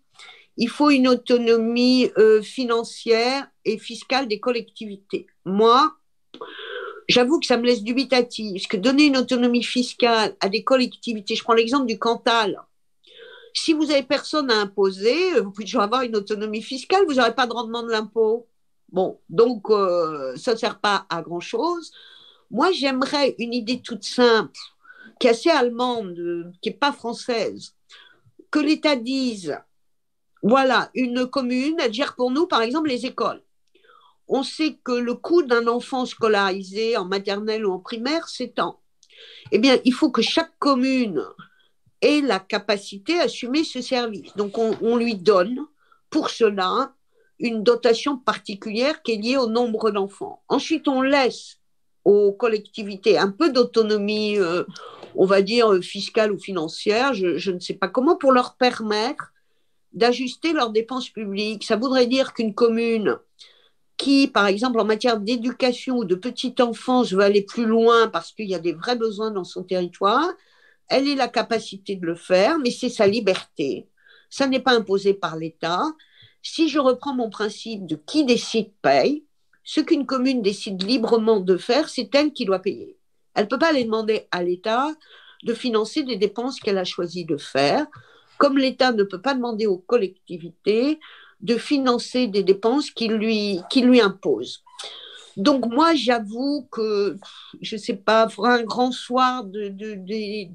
Speaker 2: financière et fiscale des collectivités. Moi, j'avoue que ça me laisse dubitatif, parce que donner une autonomie fiscale à des collectivités, je prends l'exemple du Cantal, si vous n'avez personne à imposer, vous pouvez toujours avoir une autonomie fiscale, vous n'aurez pas de rendement de l'impôt. Bon, donc ça ne sert pas à grand-chose. Moi, j'aimerais une idée toute simple, qui est assez allemande, qui n'est pas française, que l'État dise, voilà, une commune, elle gère pour nous, par exemple, les écoles. On sait que le coût d'un enfant scolarisé en maternelle ou en primaire, c'est tant. Eh bien, il faut que chaque commune ait la capacité d'assumer ce service. Donc, on lui donne, pour cela, une dotation particulière qui est liée au nombre d'enfants. Ensuite, on laisse aux collectivités un peu d'autonomie, on va dire, fiscale ou financière, je ne sais pas comment, pour leur permettre d'ajuster leurs dépenses publiques. Ça voudrait dire qu'une commune qui, par exemple, en matière d'éducation ou de petite enfance, veut aller plus loin parce qu'il y a des vrais besoins dans son territoire, elle ait la capacité de le faire, mais c'est sa liberté. Ça n'est pas imposé par l'État. Si je reprends mon principe de qui décide paye, ce qu'une commune décide librement de faire, c'est elle qui doit payer. Elle ne peut pas aller demander à l'État de financer des dépenses qu'elle a choisi de faire, comme l'État ne peut pas demander aux collectivités de financer des dépenses qu'il lui impose. Donc moi, j'avoue que, je ne sais pas, il faudra un grand soir de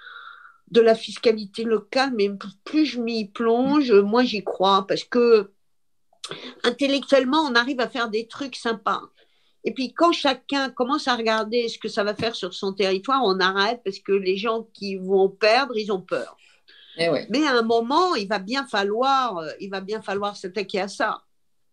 Speaker 2: la fiscalité locale, mais plus je m'y plonge, moi j'y crois, parce que intellectuellement, on arrive à faire des trucs sympas. Et puis quand chacun commence à regarder ce que ça va faire sur son territoire, on arrête, parce que les gens qui vont perdre, ils ont peur.
Speaker 3: Eh ouais.
Speaker 2: Mais à un moment, il va bien falloir s'attaquer à ça.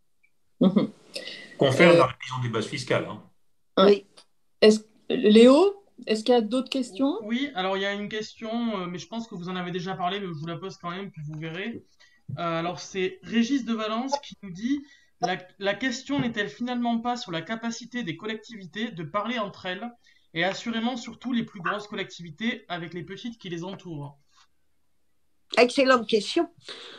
Speaker 1: Confère la révision des bases fiscales.
Speaker 2: Oui.
Speaker 3: Léo, est-ce qu'il y a d'autres questions?
Speaker 4: Oui, alors il y a une question, mais je pense que vous en avez déjà parlé, mais je vous la pose quand même, puis vous verrez. Alors c'est Régis de Valence qui nous dit la question n'est-elle finalement pas sur la capacité des collectivités de parler entre elles, et assurément surtout les plus grosses collectivités avec les petites qui les entourent?
Speaker 2: Excellente question.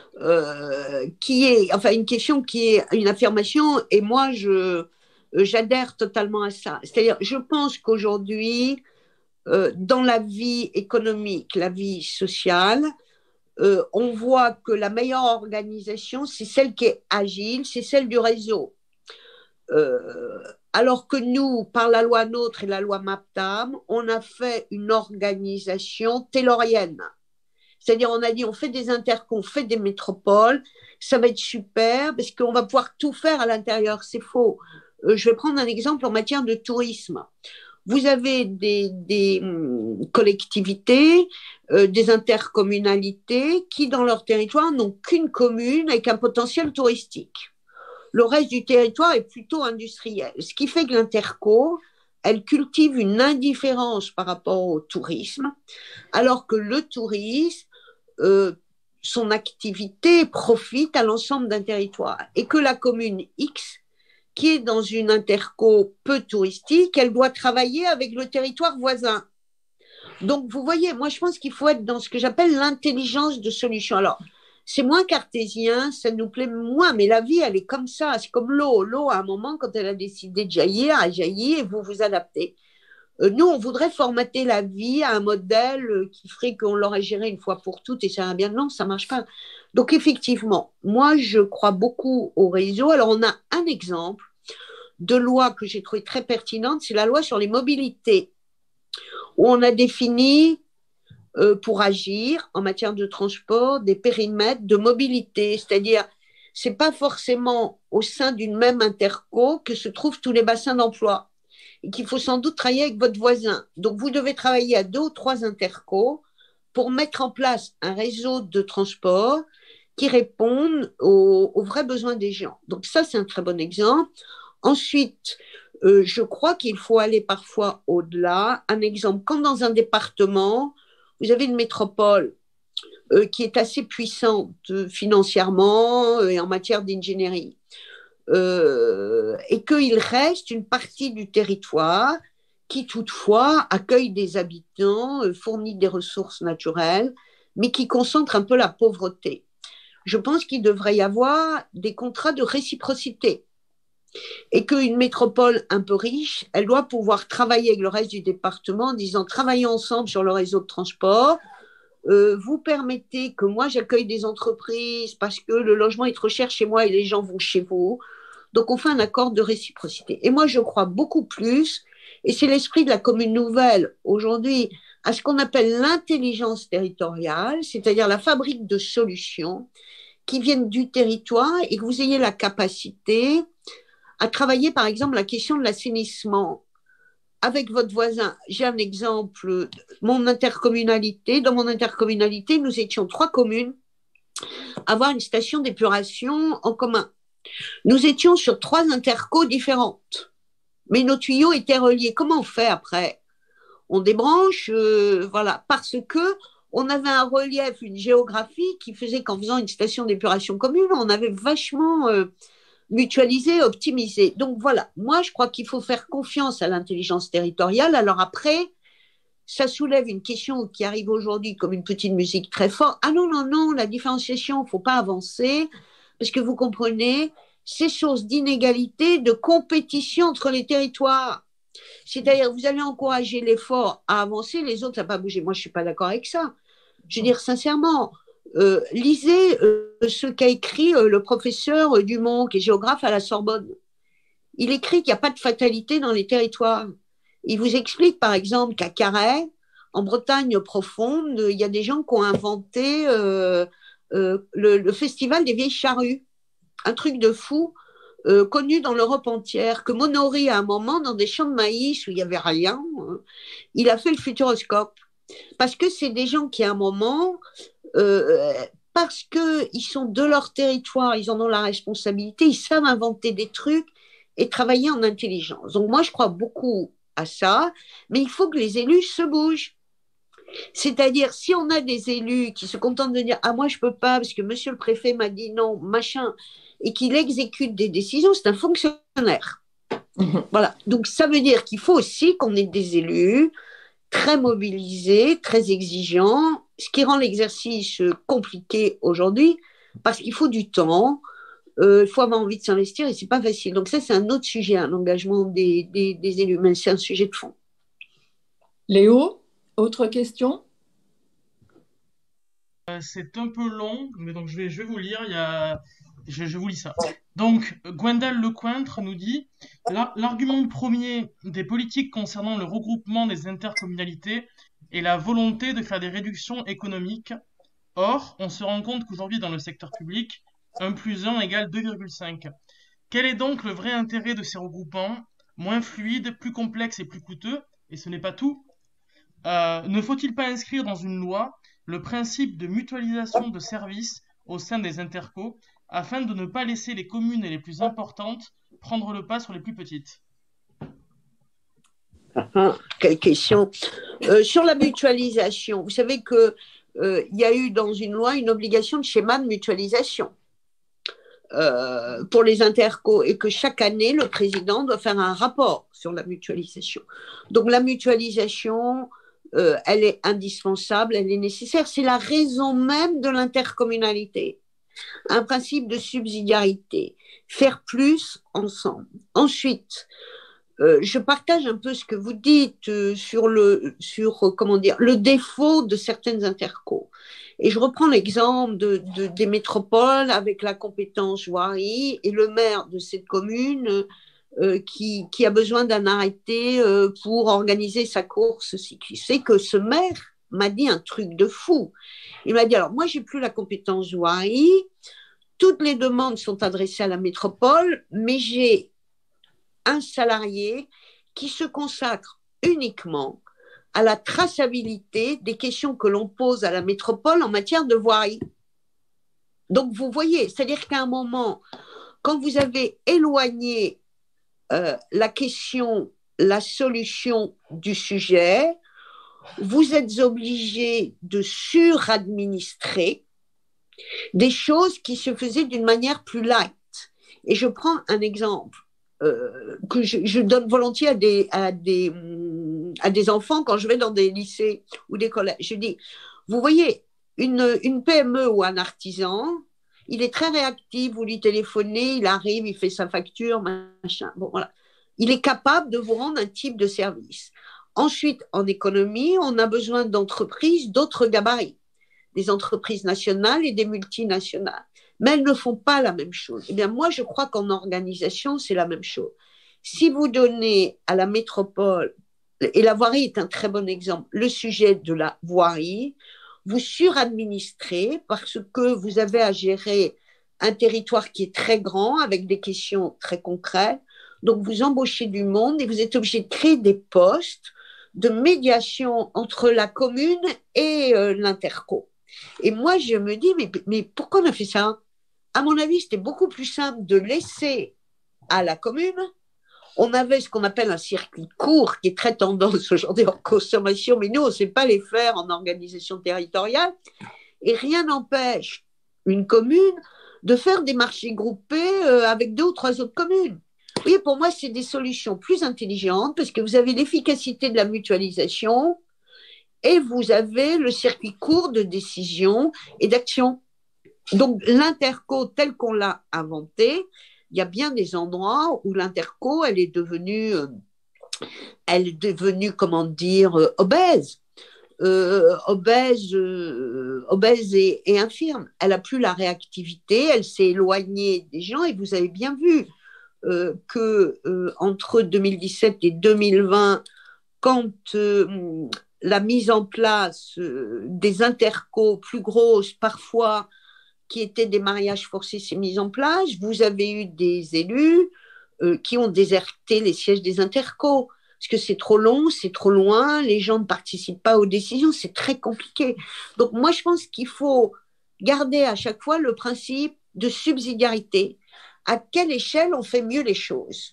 Speaker 2: Une question qui est une affirmation, et moi j'adhère totalement à ça. C'est-à-dire, je pense qu'aujourd'hui, dans la vie économique, la vie sociale, on voit que la meilleure organisation, c'est celle qui est agile, c'est celle du réseau. Alors que nous, par la loi NOTRe et la loi MAPTAM, on a fait une organisation taylorienne. C'est-à-dire, on a dit, on fait des intercons, on fait des métropoles, ça va être super parce qu'on va pouvoir tout faire à l'intérieur. C'est faux. Je vais prendre un exemple en matière de tourisme. Vous avez des collectivités, des intercommunalités qui, dans leur territoire, n'ont qu'une commune avec un potentiel touristique. Le reste du territoire est plutôt industriel. Ce qui fait que l'interco, elle cultive une indifférence par rapport au tourisme, alors que le tourisme, son activité profite à l'ensemble d'un territoire. Et que la commune X, qui est dans une interco peu touristique, elle doit travailler avec le territoire voisin. Donc, vous voyez, moi, je pense qu'il faut être dans ce que j'appelle l'intelligence de solution. Alors, c'est moins cartésien, ça nous plaît moins, mais la vie, elle est comme ça. C'est comme l'eau. L'eau, à un moment, quand elle a décidé de jaillir, elle jaillit et vous vous adaptez. Nous, on voudrait formater la vie à un modèle qui ferait qu'on l'aurait géré une fois pour toutes et ça va bien. Non, ça ne marche pas. Donc, effectivement, moi, je crois beaucoup au réseau. Alors, on a un exemple de loi que j'ai trouvé très pertinente, c'est la loi sur les mobilités, où on a défini pour agir en matière de transport des périmètres de mobilité. C'est-à-dire, ce n'est pas forcément au sein d'une même interco que se trouvent tous les bassins d'emploi et qu'il faut sans doute travailler avec votre voisin. Donc, vous devez travailler à 2 ou 3 intercos pour mettre en place un réseau de transport qui réponde aux vrais besoins des gens. Donc ça, c'est un très bon exemple. Ensuite, je crois qu'il faut aller parfois au-delà. Un exemple, quand dans un département, vous avez une métropole qui est assez puissante financièrement et en matière d'ingénierie, et qu'il reste une partie du territoire qui toutefois accueille des habitants, fournit des ressources naturelles, mais qui concentre un peu la pauvreté. Je pense qu'il devrait y avoir des contrats de réciprocité et qu'une métropole un peu riche, elle doit pouvoir travailler avec le reste du département en disant travaillons ensemble sur le réseau de transport, vous permettez que moi j'accueille des entreprises parce que le logement est trop cher chez moi et les gens vont chez vous. Donc on fait un accord de réciprocité. Et moi je crois beaucoup plus, et c'est l'esprit de la commune nouvelle aujourd'hui, à ce qu'on appelle l'intelligence territoriale, c'est-à-dire la fabrique de solutions qui viennent du territoire et que vous ayez la capacité à travailler par exemple la question de l'assainissement avec votre voisin. J'ai un exemple, dans mon intercommunalité, nous étions 3 communes à avoir une station d'épuration en commun. Nous étions sur 3 intercos différentes, mais nos tuyaux étaient reliés. Comment on fait après? On débranche, voilà, parce que on avait un relief, une géographie qui faisait qu'en faisant une station d'épuration commune, on avait vachement mutualisé, optimisé. Donc voilà, moi je crois qu'il faut faire confiance à l'intelligence territoriale. Alors après, ça soulève une question qui arrive aujourd'hui comme une petite musique très forte. Ah non, non, non, la différenciation, il ne faut pas avancer, parce que vous comprenez, c'est source d'inégalité, de compétition entre les territoires. C'est-à-dire, vous allez encourager l'effort à avancer, les autres, ça ne va pas bouger. Moi, je ne suis pas d'accord avec ça. Je veux dire, sincèrement, lisez ce qu'a écrit le professeur Dumont, qui est géographe à la Sorbonne. Il écrit qu'il n'y a pas de fatalité dans les territoires. Il vous explique, par exemple, qu'à Carhaix, en Bretagne profonde, il y a des gens qui ont inventé le festival des vieilles charrues. Un truc de fou. Connu dans l'Europe entière, que Monory, à un moment, dans des champs de maïs où il n'y avait rien, il a fait le futuroscope. Parce que c'est des gens qui, à un moment, parce qu'ils sont de leur territoire, ils en ont la responsabilité, ils savent inventer des trucs et travailler en intelligence. Donc moi, je crois beaucoup à ça, mais il faut que les élus se bougent. C'est-à-dire, si on a des élus qui se contentent de dire « Ah, moi, je ne peux pas parce que monsieur le préfet m'a dit non, machin », et qu'il exécute des décisions, c'est un fonctionnaire. Voilà. Donc, ça veut dire qu'il faut aussi qu'on ait des élus très mobilisés, très exigeants, ce qui rend l'exercice compliqué aujourd'hui, parce qu'il faut du temps, il faut avoir envie de s'investir et ce n'est pas facile. Donc ça, c'est un autre sujet, l'engagement des élus, mais c'est un sujet de fond.
Speaker 3: Léo, autre question?
Speaker 4: C'est un peu long, mais donc je vais vous lire. Je vous lis ça. Donc, Gwendal Lecointre nous dit l'argument premier des politiques concernant le regroupement des intercommunalités est la volonté de faire des réductions économiques. Or, on se rend compte qu'aujourd'hui, dans le secteur public, 1 + 1 = 2,5. Quel est donc le vrai intérêt de ces regroupements, moins fluides, plus complexes et plus coûteux? Et ce n'est pas tout. Ne faut-il pas inscrire dans une loi le principe de mutualisation de services au sein des intercos afin de ne pas laisser les communes les plus importantes prendre le pas sur les plus petites?
Speaker 2: Quelle question. Sur la mutualisation, vous savez qu'il y a eu dans une loi une obligation de schéma de mutualisation pour les intercos et que chaque année, le président doit faire un rapport sur la mutualisation. Donc la mutualisation, elle est indispensable, elle est nécessaire. C'est la raison même de l'intercommunalité. Un principe de subsidiarité, faire plus ensemble. Ensuite, je partage un peu ce que vous dites sur le défaut de certaines intercos. Et je reprends l'exemple des métropoles avec la compétence voirie et le maire de cette commune qui a besoin d'un arrêté pour organiser sa course cycliste. C'est que ce maire m'a dit un truc de fou. Il m'a dit, alors moi, j'ai plus la compétence voirie, toutes les demandes sont adressées à la métropole, mais j'ai un salarié qui se consacre uniquement à la traçabilité des questions que l'on pose à la métropole en matière de voirie. Donc, vous voyez, c'est-à-dire qu'à un moment, quand vous avez éloigné la question, la solution du sujet, vous êtes obligé de suradministrer des choses qui se faisaient d'une manière plus light. Et je prends un exemple que je donne volontiers à des enfants quand je vais dans des lycées ou des collèges. Je dis, vous voyez, une PME ou un artisan, il est très réactif, vous lui téléphonez, il arrive, il fait sa facture, machin. Bon, voilà. Il est capable de vous rendre un type de service. Ensuite, en économie, on a besoin d'entreprises d'autres gabarits, des entreprises nationales et des multinationales. Mais elles ne font pas la même chose. Eh bien, moi, je crois qu'en organisation, c'est la même chose. Si vous donnez à la métropole, et la voirie est un très bon exemple, le sujet de la voirie, vous suradministrez parce que vous avez à gérer un territoire qui est très grand avec des questions très concrètes. Donc, vous embauchez du monde et vous êtes obligé de créer des postes de médiation entre la commune et l'interco. Et moi, je me dis, mais pourquoi on a fait ça? À mon avis, c'était beaucoup plus simple de laisser à la commune. On avait ce qu'on appelle un circuit court, qui est très tendance aujourd'hui en consommation, mais nous, on ne sait pas les faire en organisation territoriale. Et rien n'empêche une commune de faire des marchés groupés avec 2 ou 3 autres communes. Vous voyez, pour moi, c'est des solutions plus intelligentes parce que vous avez l'efficacité de la mutualisation et vous avez le circuit court de décision et d'action. Donc, l'interco, tel qu'on l'a inventé, il y a bien des endroits où l'interco, elle est devenue, comment dire, obèse. Obèse et infirme. Elle n'a plus la réactivité, elle s'est éloignée des gens et vous avez bien vu que entre 2017 et 2020, quand la mise en place des intercos plus grosses, parfois qui étaient des mariages forcés, s'est mise en place, vous avez eu des élus qui ont déserté les sièges des intercos parce que c'est trop long, c'est trop loin, les gens ne participent pas aux décisions, c'est très compliqué. Donc moi, je pense qu'il faut garder à chaque fois le principe de subsidiarité. À quelle échelle on fait mieux les choses?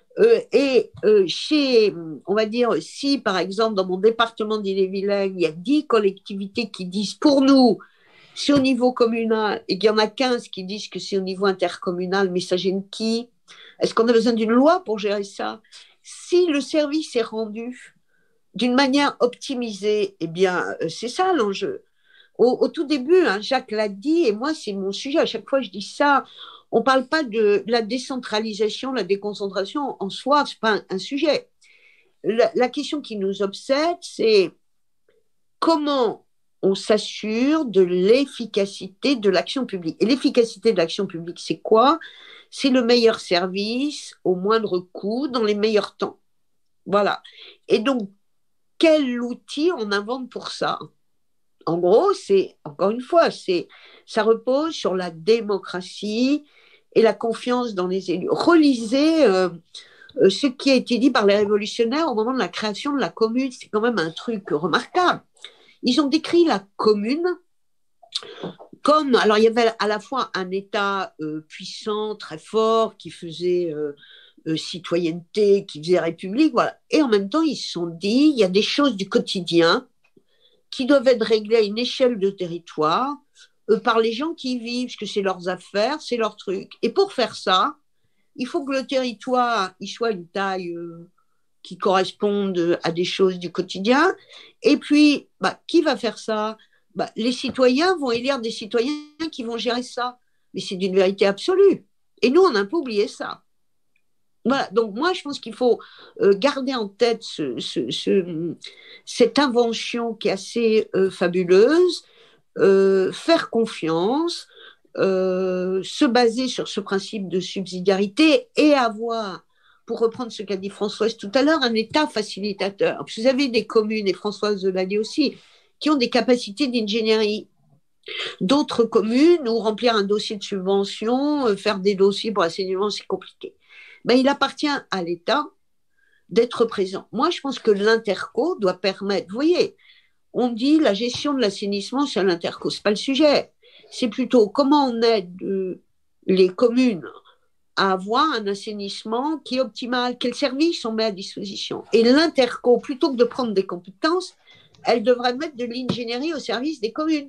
Speaker 2: On va dire, si par exemple dans mon département d'Ille-et-Vilaine, il y a 10 collectivités qui disent pour nous, c'est au niveau communal, et qu'il y en a 15 qui disent que c'est au niveau intercommunal, mais ça gêne qui? Est-ce qu'on a besoin d'une loi pour gérer ça? Si le service est rendu d'une manière optimisée, eh bien, c'est ça l'enjeu. Au tout début, Jacques l'a dit, et moi, c'est mon sujet. À chaque fois, je dis ça. On ne parle pas de la décentralisation, la déconcentration en soi, ce n'est pas un sujet. La question qui nous obsède, c'est comment on s'assure de l'efficacité de l'action publique. Et l'efficacité de l'action publique, c'est quoi? C'est le meilleur service au moindre coût, dans les meilleurs temps. Voilà. Et donc, quel outil on invente pour ça? En gros, c'est, encore une fois, ça repose sur la démocratie et la confiance dans les élus. Relisez ce qui a été dit par les révolutionnaires au moment de la création de la commune. C'est quand même un truc remarquable. Ils ont décrit la commune comme, alors il y avait à la fois un État puissant, très fort, qui faisait citoyenneté, qui faisait république, voilà. Et en même temps, ils se sont dit, il y a des choses du quotidien qui doivent être réglées à une échelle de territoire par les gens qui y vivent, parce que c'est leurs affaires, c'est leur truc. Et pour faire ça, il faut que le territoire il soit une taille qui corresponde à des choses du quotidien. Et puis, qui va faire ça? Les citoyens vont élire des citoyens qui vont gérer ça. Mais c'est d'une vérité absolue. Et nous, on n'a pas oublié ça. Voilà, donc moi je pense qu'il faut garder en tête cette invention qui est assez fabuleuse, faire confiance, se baser sur ce principe de subsidiarité et avoir, pour reprendre ce qu'a dit Françoise tout à l'heure, un État facilitateur. Vous avez des communes, et Françoise l'a dit aussi, qui ont des capacités d'ingénierie. D'autres communes où remplir un dossier de subvention, faire des dossiers pour l'assainissement, c'est compliqué. Ben, il appartient à l'État d'être présent. Moi, je pense que l'interco doit permettre, vous voyez, on dit la gestion de l'assainissement, c'est à l'interco, ce n'est pas le sujet. C'est plutôt comment on aide les communes à avoir un assainissement qui est optimal, quel service on met à disposition. Et l'interco, plutôt que de prendre des compétences, elle devrait mettre de l'ingénierie au service des communes.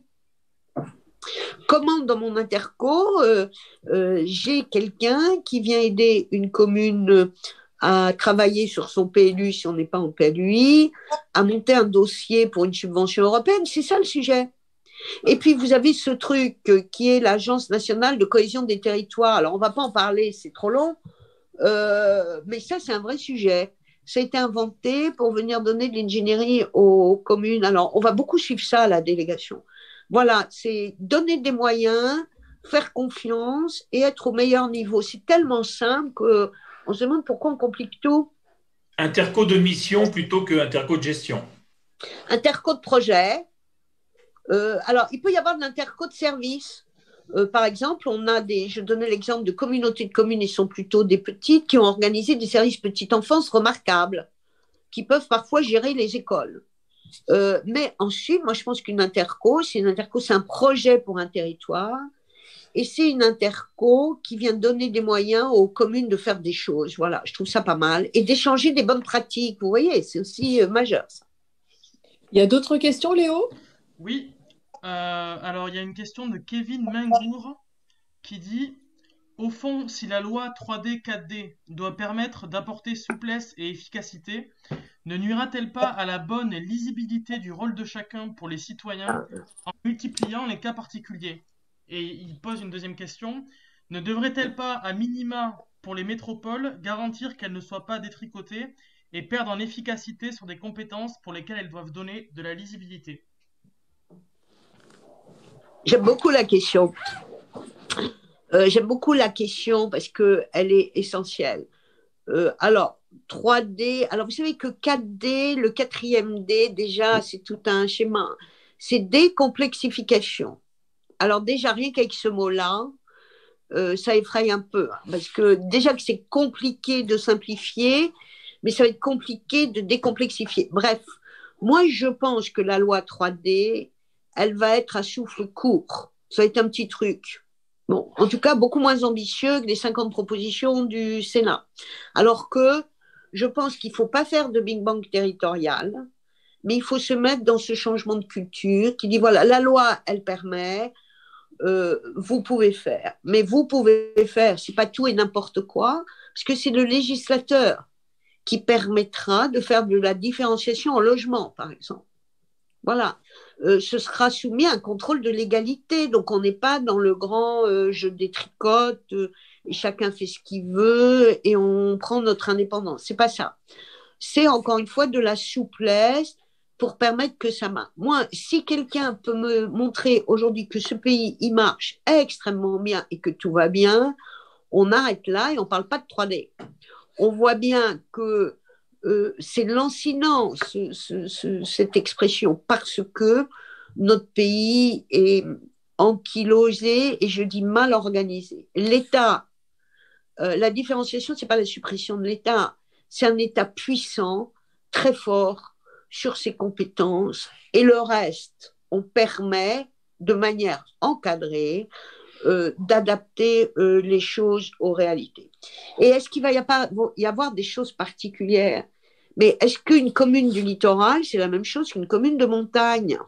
Speaker 2: Comment dans mon interco, j'ai quelqu'un qui vient aider une commune à travailler sur son PLU si on n'est pas en PLUI, à monter un dossier pour une subvention européenne, c'est ça le sujet. Et puis vous avez ce truc qui est l'Agence nationale de cohésion des territoires. Alors on ne va pas en parler, c'est trop long, mais ça c'est un vrai sujet. Ça a été inventé pour venir donner de l'ingénierie aux communes. Alors on va beaucoup suivre ça à la délégation. Voilà, c'est donner des moyens, faire confiance et être au meilleur niveau. C'est tellement simple qu'on se demande pourquoi on complique tout.
Speaker 1: Interco de mission plutôt que interco de gestion.
Speaker 2: Interco de projet. Alors, il peut y avoir de l'interco de service. Par exemple, on a je donnais l'exemple de communautés de communes, ils sont plutôt des petites, qui ont organisé des services petite enfance remarquables, qui peuvent parfois gérer les écoles. Mais ensuite, moi, je pense qu'une interco, c'est un projet pour un territoire, et c'est une interco qui vient donner des moyens aux communes de faire des choses. Voilà, je trouve ça pas mal. Et d'échanger des bonnes pratiques, vous voyez, c'est aussi majeur, ça.
Speaker 3: Il y a d'autres questions, Léo?
Speaker 4: Oui. Alors, il y a une question de Kevin Mingour qui dit: au fond, si la loi 3D, 4D doit permettre d'apporter souplesse et efficacité, ne nuira-t-elle pas à la bonne lisibilité du rôle de chacun pour les citoyens en multipliant les cas particuliers? Et il pose une deuxième question: ne devrait-elle pas, à minima pour les métropoles, garantir qu'elles ne soient pas détricotées et perdre en efficacité sur des compétences pour lesquelles elles doivent donner de la lisibilité?
Speaker 2: J'aime beaucoup la question. J'aime beaucoup la question parce qu'elle est essentielle. Alors, 3D, alors vous savez que 4D, le quatrième D, déjà, c'est tout un schéma. C'est décomplexification. Alors déjà, rien qu'avec ce mot-là, ça effraie un peu. Parce que déjà que c'est compliqué de simplifier, mais ça va être compliqué de décomplexifier. Bref, moi, je pense que la loi 3D, elle va être à souffle court. Ça va être un petit truc. Bon, en tout cas, beaucoup moins ambitieux que les 50 propositions du Sénat. Alors que je pense qu'il ne faut pas faire de Big Bang territorial, mais il faut se mettre dans ce changement de culture qui dit, voilà, la loi, elle permet, vous pouvez faire. Mais vous pouvez faire, ce n'est pas tout et n'importe quoi, parce que c'est le législateur qui permettra de faire de la différenciation en logement, par exemple. Voilà. Ce sera soumis à un contrôle de légalité. Donc, on n'est pas dans le grand jeu des tricotes et chacun fait ce qu'il veut et on prend notre indépendance. C'est pas ça. C'est encore une fois de la souplesse pour permettre que ça marche. Moi, si quelqu'un peut me montrer aujourd'hui que ce pays, il marche extrêmement bien et que tout va bien, on arrête là et on ne parle pas de 3D. On voit bien que c'est lancinant, cette expression, parce que notre pays est ankylosé et je dis mal organisé. L'État, la différenciation, ce n'est pas la suppression de l'État, c'est un État puissant, très fort sur ses compétences, et le reste, on permet de manière encadrée d'adapter les choses aux réalités. Et est-ce qu'il va y avoir des choses particulières? Mais est-ce qu'une commune du littoral, c'est la même chose qu'une commune de montagne?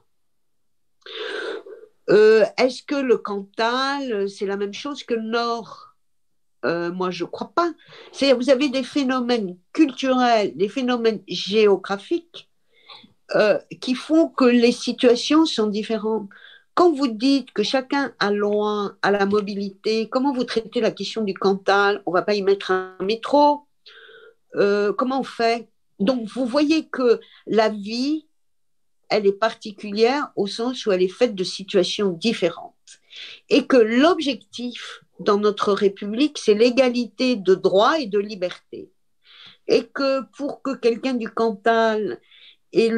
Speaker 2: Est-ce que le Cantal, c'est la même chose que le Nord? Moi, je ne crois pas. C'est-à-dire, vous avez des phénomènes culturels, des phénomènes géographiques qui font que les situations sont différentes. Quand vous dites que chacun a loin à la mobilité, comment vous traitez la question du Cantal? On ne va pas y mettre un métro. Comment on fait? Donc, vous voyez que la vie, elle est particulière au sens où elle est faite de situations différentes. Et que l'objectif dans notre République, c'est l'égalité de droits et de liberté. Et que pour que quelqu'un du Cantal ait le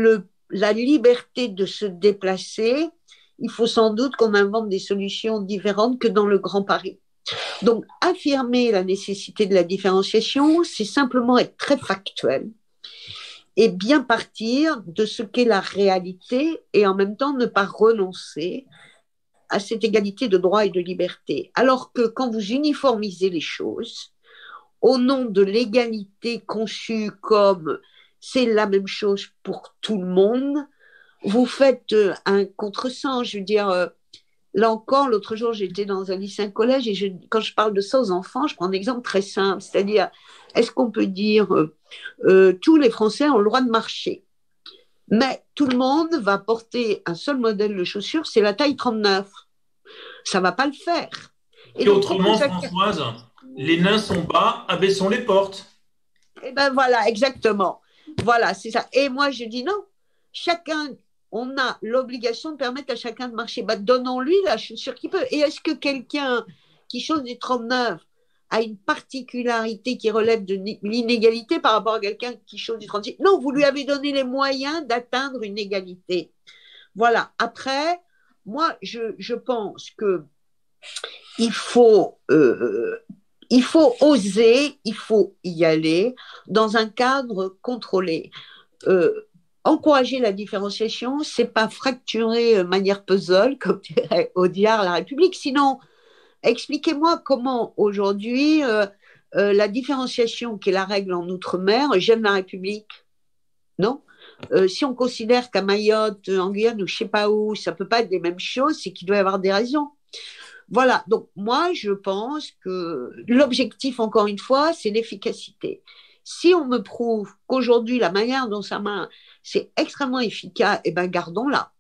Speaker 2: la liberté de se déplacer, il faut sans doute qu'on invente des solutions différentes que dans le Grand Paris. Donc, affirmer la nécessité de la différenciation, c'est simplement être très factuel et bien partir de ce qu'est la réalité et en même temps ne pas renoncer à cette égalité de droits et de liberté. Alors que quand vous uniformisez les choses, au nom de l'égalité conçue comme c'est la même chose pour tout le monde, vous faites un contresens. Je veux dire, là encore, l'autre jour, j'étais dans un lycée, un collège, et quand je parle de ça aux enfants, je prends un exemple très simple, c'est-à-dire, est-ce qu'on peut dire tous les Français ont le droit de marcher, mais tout le monde va porter un seul modèle de chaussures, c'est la taille 39. Ça ne va pas le faire.
Speaker 1: Et donc, autrement, Françoise, les nains sont bas, abaissons les portes.
Speaker 2: Eh bien voilà, exactement. Voilà, c'est ça. Et moi, je dis non. Chacun, on a l'obligation de permettre à chacun de marcher. Bah, donnons-lui la chaussure qu'il peut. Et est-ce que quelqu'un qui chausse du 39 a une particularité qui relève de l'inégalité par rapport à quelqu'un qui chausse du 36? Non, vous lui avez donné les moyens d'atteindre une égalité. Voilà. Après, moi, je pense que il faut oser, il faut y aller dans un cadre contrôlé. Encourager la différenciation, c'est pas fracturer manière puzzle, comme dirait Audiard, la République. Sinon, expliquez-moi comment aujourd'hui la différenciation, qui est la règle en Outre-mer, gêne la République. Non. Si on considère qu'à Mayotte, en Guyane ou je sais pas où, ça peut pas être les mêmes choses, c'est qu'il doit y avoir des raisons. Voilà, donc moi je pense que l'objectif, encore une fois, c'est l'efficacité. Si on me prouve qu'aujourd'hui la manière dont ça marche, c'est extrêmement efficace, eh ben gardons-la.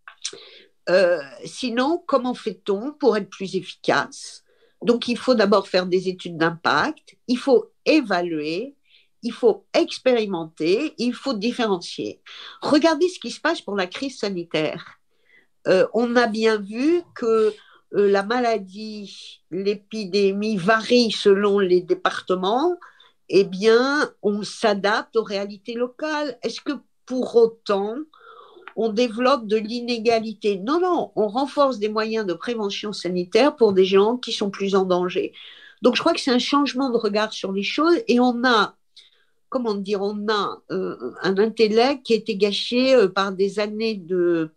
Speaker 2: Sinon, comment fait-on pour être plus efficace? Donc il faut d'abord faire des études d'impact, il faut évaluer, il faut expérimenter, il faut différencier. Regardez ce qui se passe pour la crise sanitaire. On a bien vu que la maladie, l'épidémie varie selon les départements, eh bien, on s'adapte aux réalités locales. Est-ce que pour autant, on développe de l'inégalité? Non, non, on renforce des moyens de prévention sanitaire pour des gens qui sont plus en danger. Donc, je crois que c'est un changement de regard sur les choses et on a, comment dire, on a un intellect qui a été gâché par des années de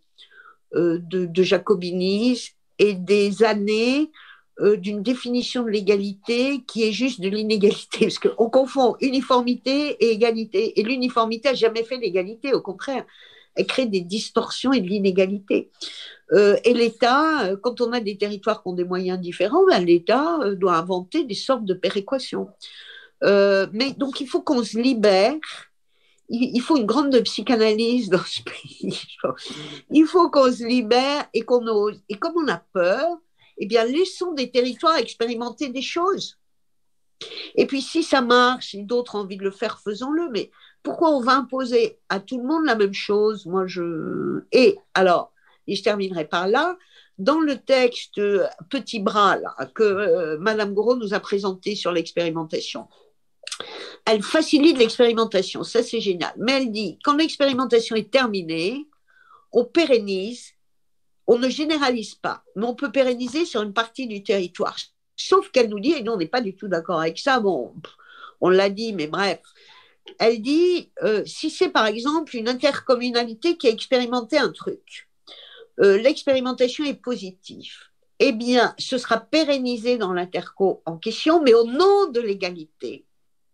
Speaker 2: jacobinisme et des années d'une définition de l'égalité qui est juste de l'inégalité, parce qu'on confond uniformité et égalité, et l'uniformité n'a jamais fait l'égalité, au contraire, elle crée des distorsions et de l'inégalité. Et l'État, quand on a des territoires qui ont des moyens différents, ben, l'État doit inventer des sortes de péréquations. Mais donc il faut qu'on se libère. Il faut une grande psychanalyse dans ce pays. Il faut qu'on se libère et qu'on ose. Et comme on a peur, eh bien, laissons des territoires expérimenter des choses. Et puis, si ça marche et d'autres ont envie de le faire, faisons-le. Mais pourquoi on va imposer à tout le monde la même chose? Et alors, et je terminerai par là, dans le texte petit bras là, que Madame Gouraud nous a présenté sur l'expérimentation, elle facilite l'expérimentation, ça c'est génial. Mais elle dit, quand l'expérimentation est terminée, on pérennise, on ne généralise pas, mais on peut pérenniser sur une partie du territoire. Sauf qu'elle nous dit, et nous on n'est pas du tout d'accord avec ça, bon, on l'a dit, mais bref, elle dit, si c'est par exemple une intercommunalité qui a expérimenté un truc, l'expérimentation est positive, eh bien, ce sera pérennisé dans l'interco en question, mais au nom de l'égalité.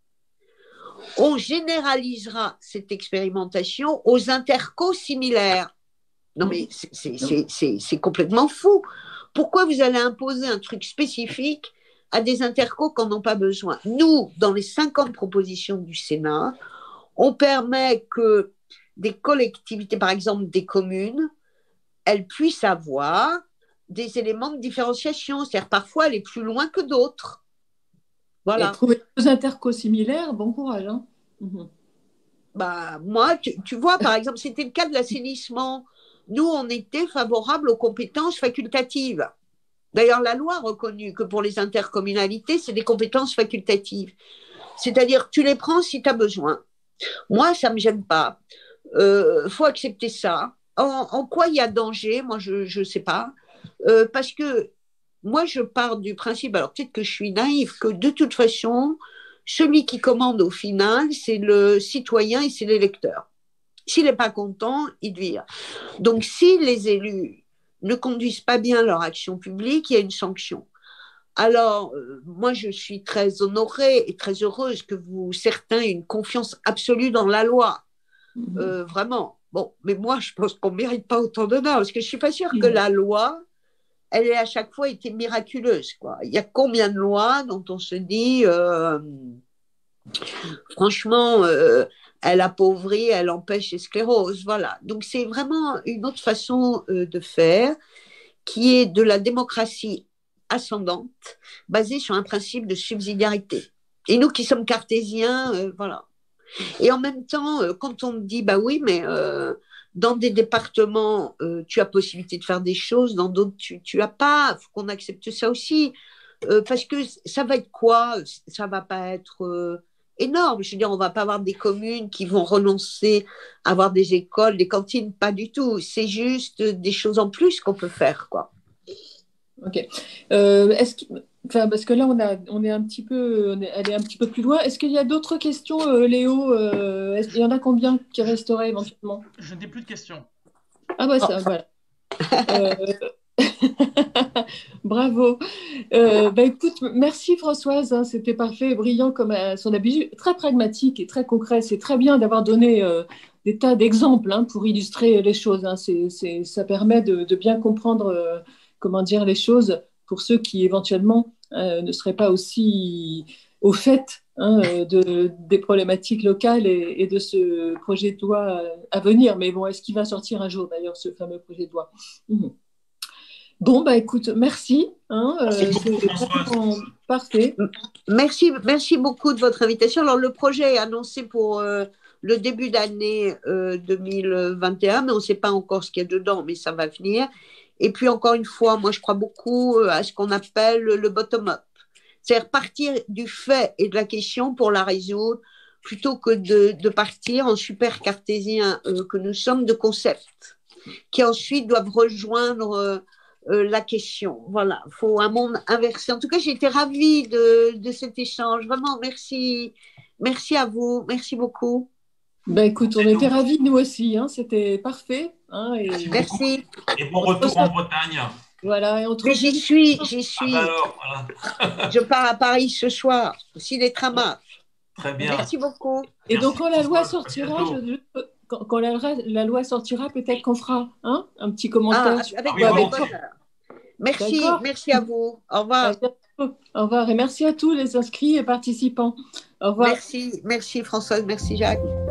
Speaker 2: On généralisera cette expérimentation aux intercos similaires. Non, mais c'est complètement fou. Pourquoi vous allez imposer un truc spécifique à des intercos qui n'en ont pas besoin? Nous, dans les 50 propositions du Sénat, on permet que des collectivités, par exemple des communes, elles puissent avoir des éléments de différenciation, c'est-à-dire parfois aller plus loin que d'autres. Voilà.
Speaker 3: Et trouver deux intercos similaires, bon courage. Hein.
Speaker 2: Bah, moi, tu vois, par exemple, c'était le cas de l'assainissement. Nous, on était favorables aux compétences facultatives. D'ailleurs, la loi a reconnu que pour les intercommunalités, c'est des compétences facultatives. C'est-à-dire, tu les prends si tu as besoin. Moi, ça ne me gêne pas. Faut accepter ça. En quoi il y a danger? Moi, je sais pas. Parce que moi, je pars du principe, alors peut-être que je suis naïve, que de toute façon, celui qui commande au final, c'est le citoyen et c'est l'électeur. S'il n'est pas content, il vire. Donc, si les élus ne conduisent pas bien leur action publique, il y a une sanction. Alors, moi, je suis très honorée et très heureuse que certains aient une confiance absolue dans la loi. Vraiment. Bon, mais moi, je pense qu'on ne mérite pas autant d'honneur, parce que je ne suis pas sûre que la loi, elle ait à chaque fois été miraculeuse, quoi. Il y a combien de lois dont on se dit, franchement, elle appauvrit, elle empêche les scléroses, voilà. Donc, c'est vraiment une autre façon de faire, qui est de la démocratie ascendante, basée sur un principe de subsidiarité. Et nous qui sommes cartésiens, voilà. Et en même temps, quand on me dit, bah oui, mais dans des départements, tu as possibilité de faire des choses, dans d'autres, tu as pas. Il faut qu'on accepte ça aussi. Parce que ça va être quoi? Ça va pas être énorme. Je veux dire, on va pas avoir des communes qui vont renoncer à avoir des écoles, des cantines, pas du tout. C'est juste des choses en plus qu'on peut faire, quoi.
Speaker 3: Ok. Parce que là, on est un petit peu, elle est un petit peu plus loin. Est-ce qu'il y a d'autres questions, Léo? Il y en a combien qui resteraient éventuellement?
Speaker 4: Je n'ai plus de questions.
Speaker 3: Ah bah ça, voilà. Bravo. Écoute, merci Françoise, hein, c'était parfait, brillant comme à son habitude, très pragmatique et très concret. C'est très bien d'avoir donné des tas d'exemples, hein, pour illustrer les choses, hein. Ça permet de bien comprendre comment dire les choses pour ceux qui éventuellement ne seraient pas aussi au fait, hein, des problématiques locales et de ce projet de loi à venir. Mais bon, est-ce qu'il va sortir un jour d'ailleurs ce fameux projet de loi? Bon, écoute, merci. Hein,
Speaker 1: c'est vraiment
Speaker 3: parfait.
Speaker 2: Merci beaucoup de votre invitation. Alors, le projet est annoncé pour le début d'année 2021, mais on ne sait pas encore ce qu'il y a dedans, mais ça va venir. Et puis, encore une fois, moi, je crois beaucoup à ce qu'on appelle le bottom-up. C'est-à-dire partir du fait et de la question pour la résoudre, plutôt que de partir en super cartésien que nous sommes de concepts, qui ensuite doivent rejoindre la question. Voilà, il faut un monde inversé. En tout cas, j'ai été ravie de cet échange. Vraiment, merci. Merci à vous. Merci beaucoup.
Speaker 3: Écoute, on était ravis, nous aussi. Hein, c'était parfait. Hein,
Speaker 2: merci.
Speaker 1: Et bon retour en Bretagne.
Speaker 3: Voilà,
Speaker 2: mais j'y suis.
Speaker 1: Ah bah alors, voilà.
Speaker 2: Je pars à Paris ce soir, si les trams marchent.
Speaker 1: Très bien.
Speaker 2: Merci beaucoup.
Speaker 3: Et
Speaker 1: Merci,
Speaker 3: donc, quand la loi sortira, quand la loi sortira, peut-être qu'on fera un petit commentaire.
Speaker 2: Merci à vous. Au revoir.
Speaker 3: Au revoir et merci à tous les inscrits et participants. Au revoir.
Speaker 2: Merci Françoise, merci Jacques.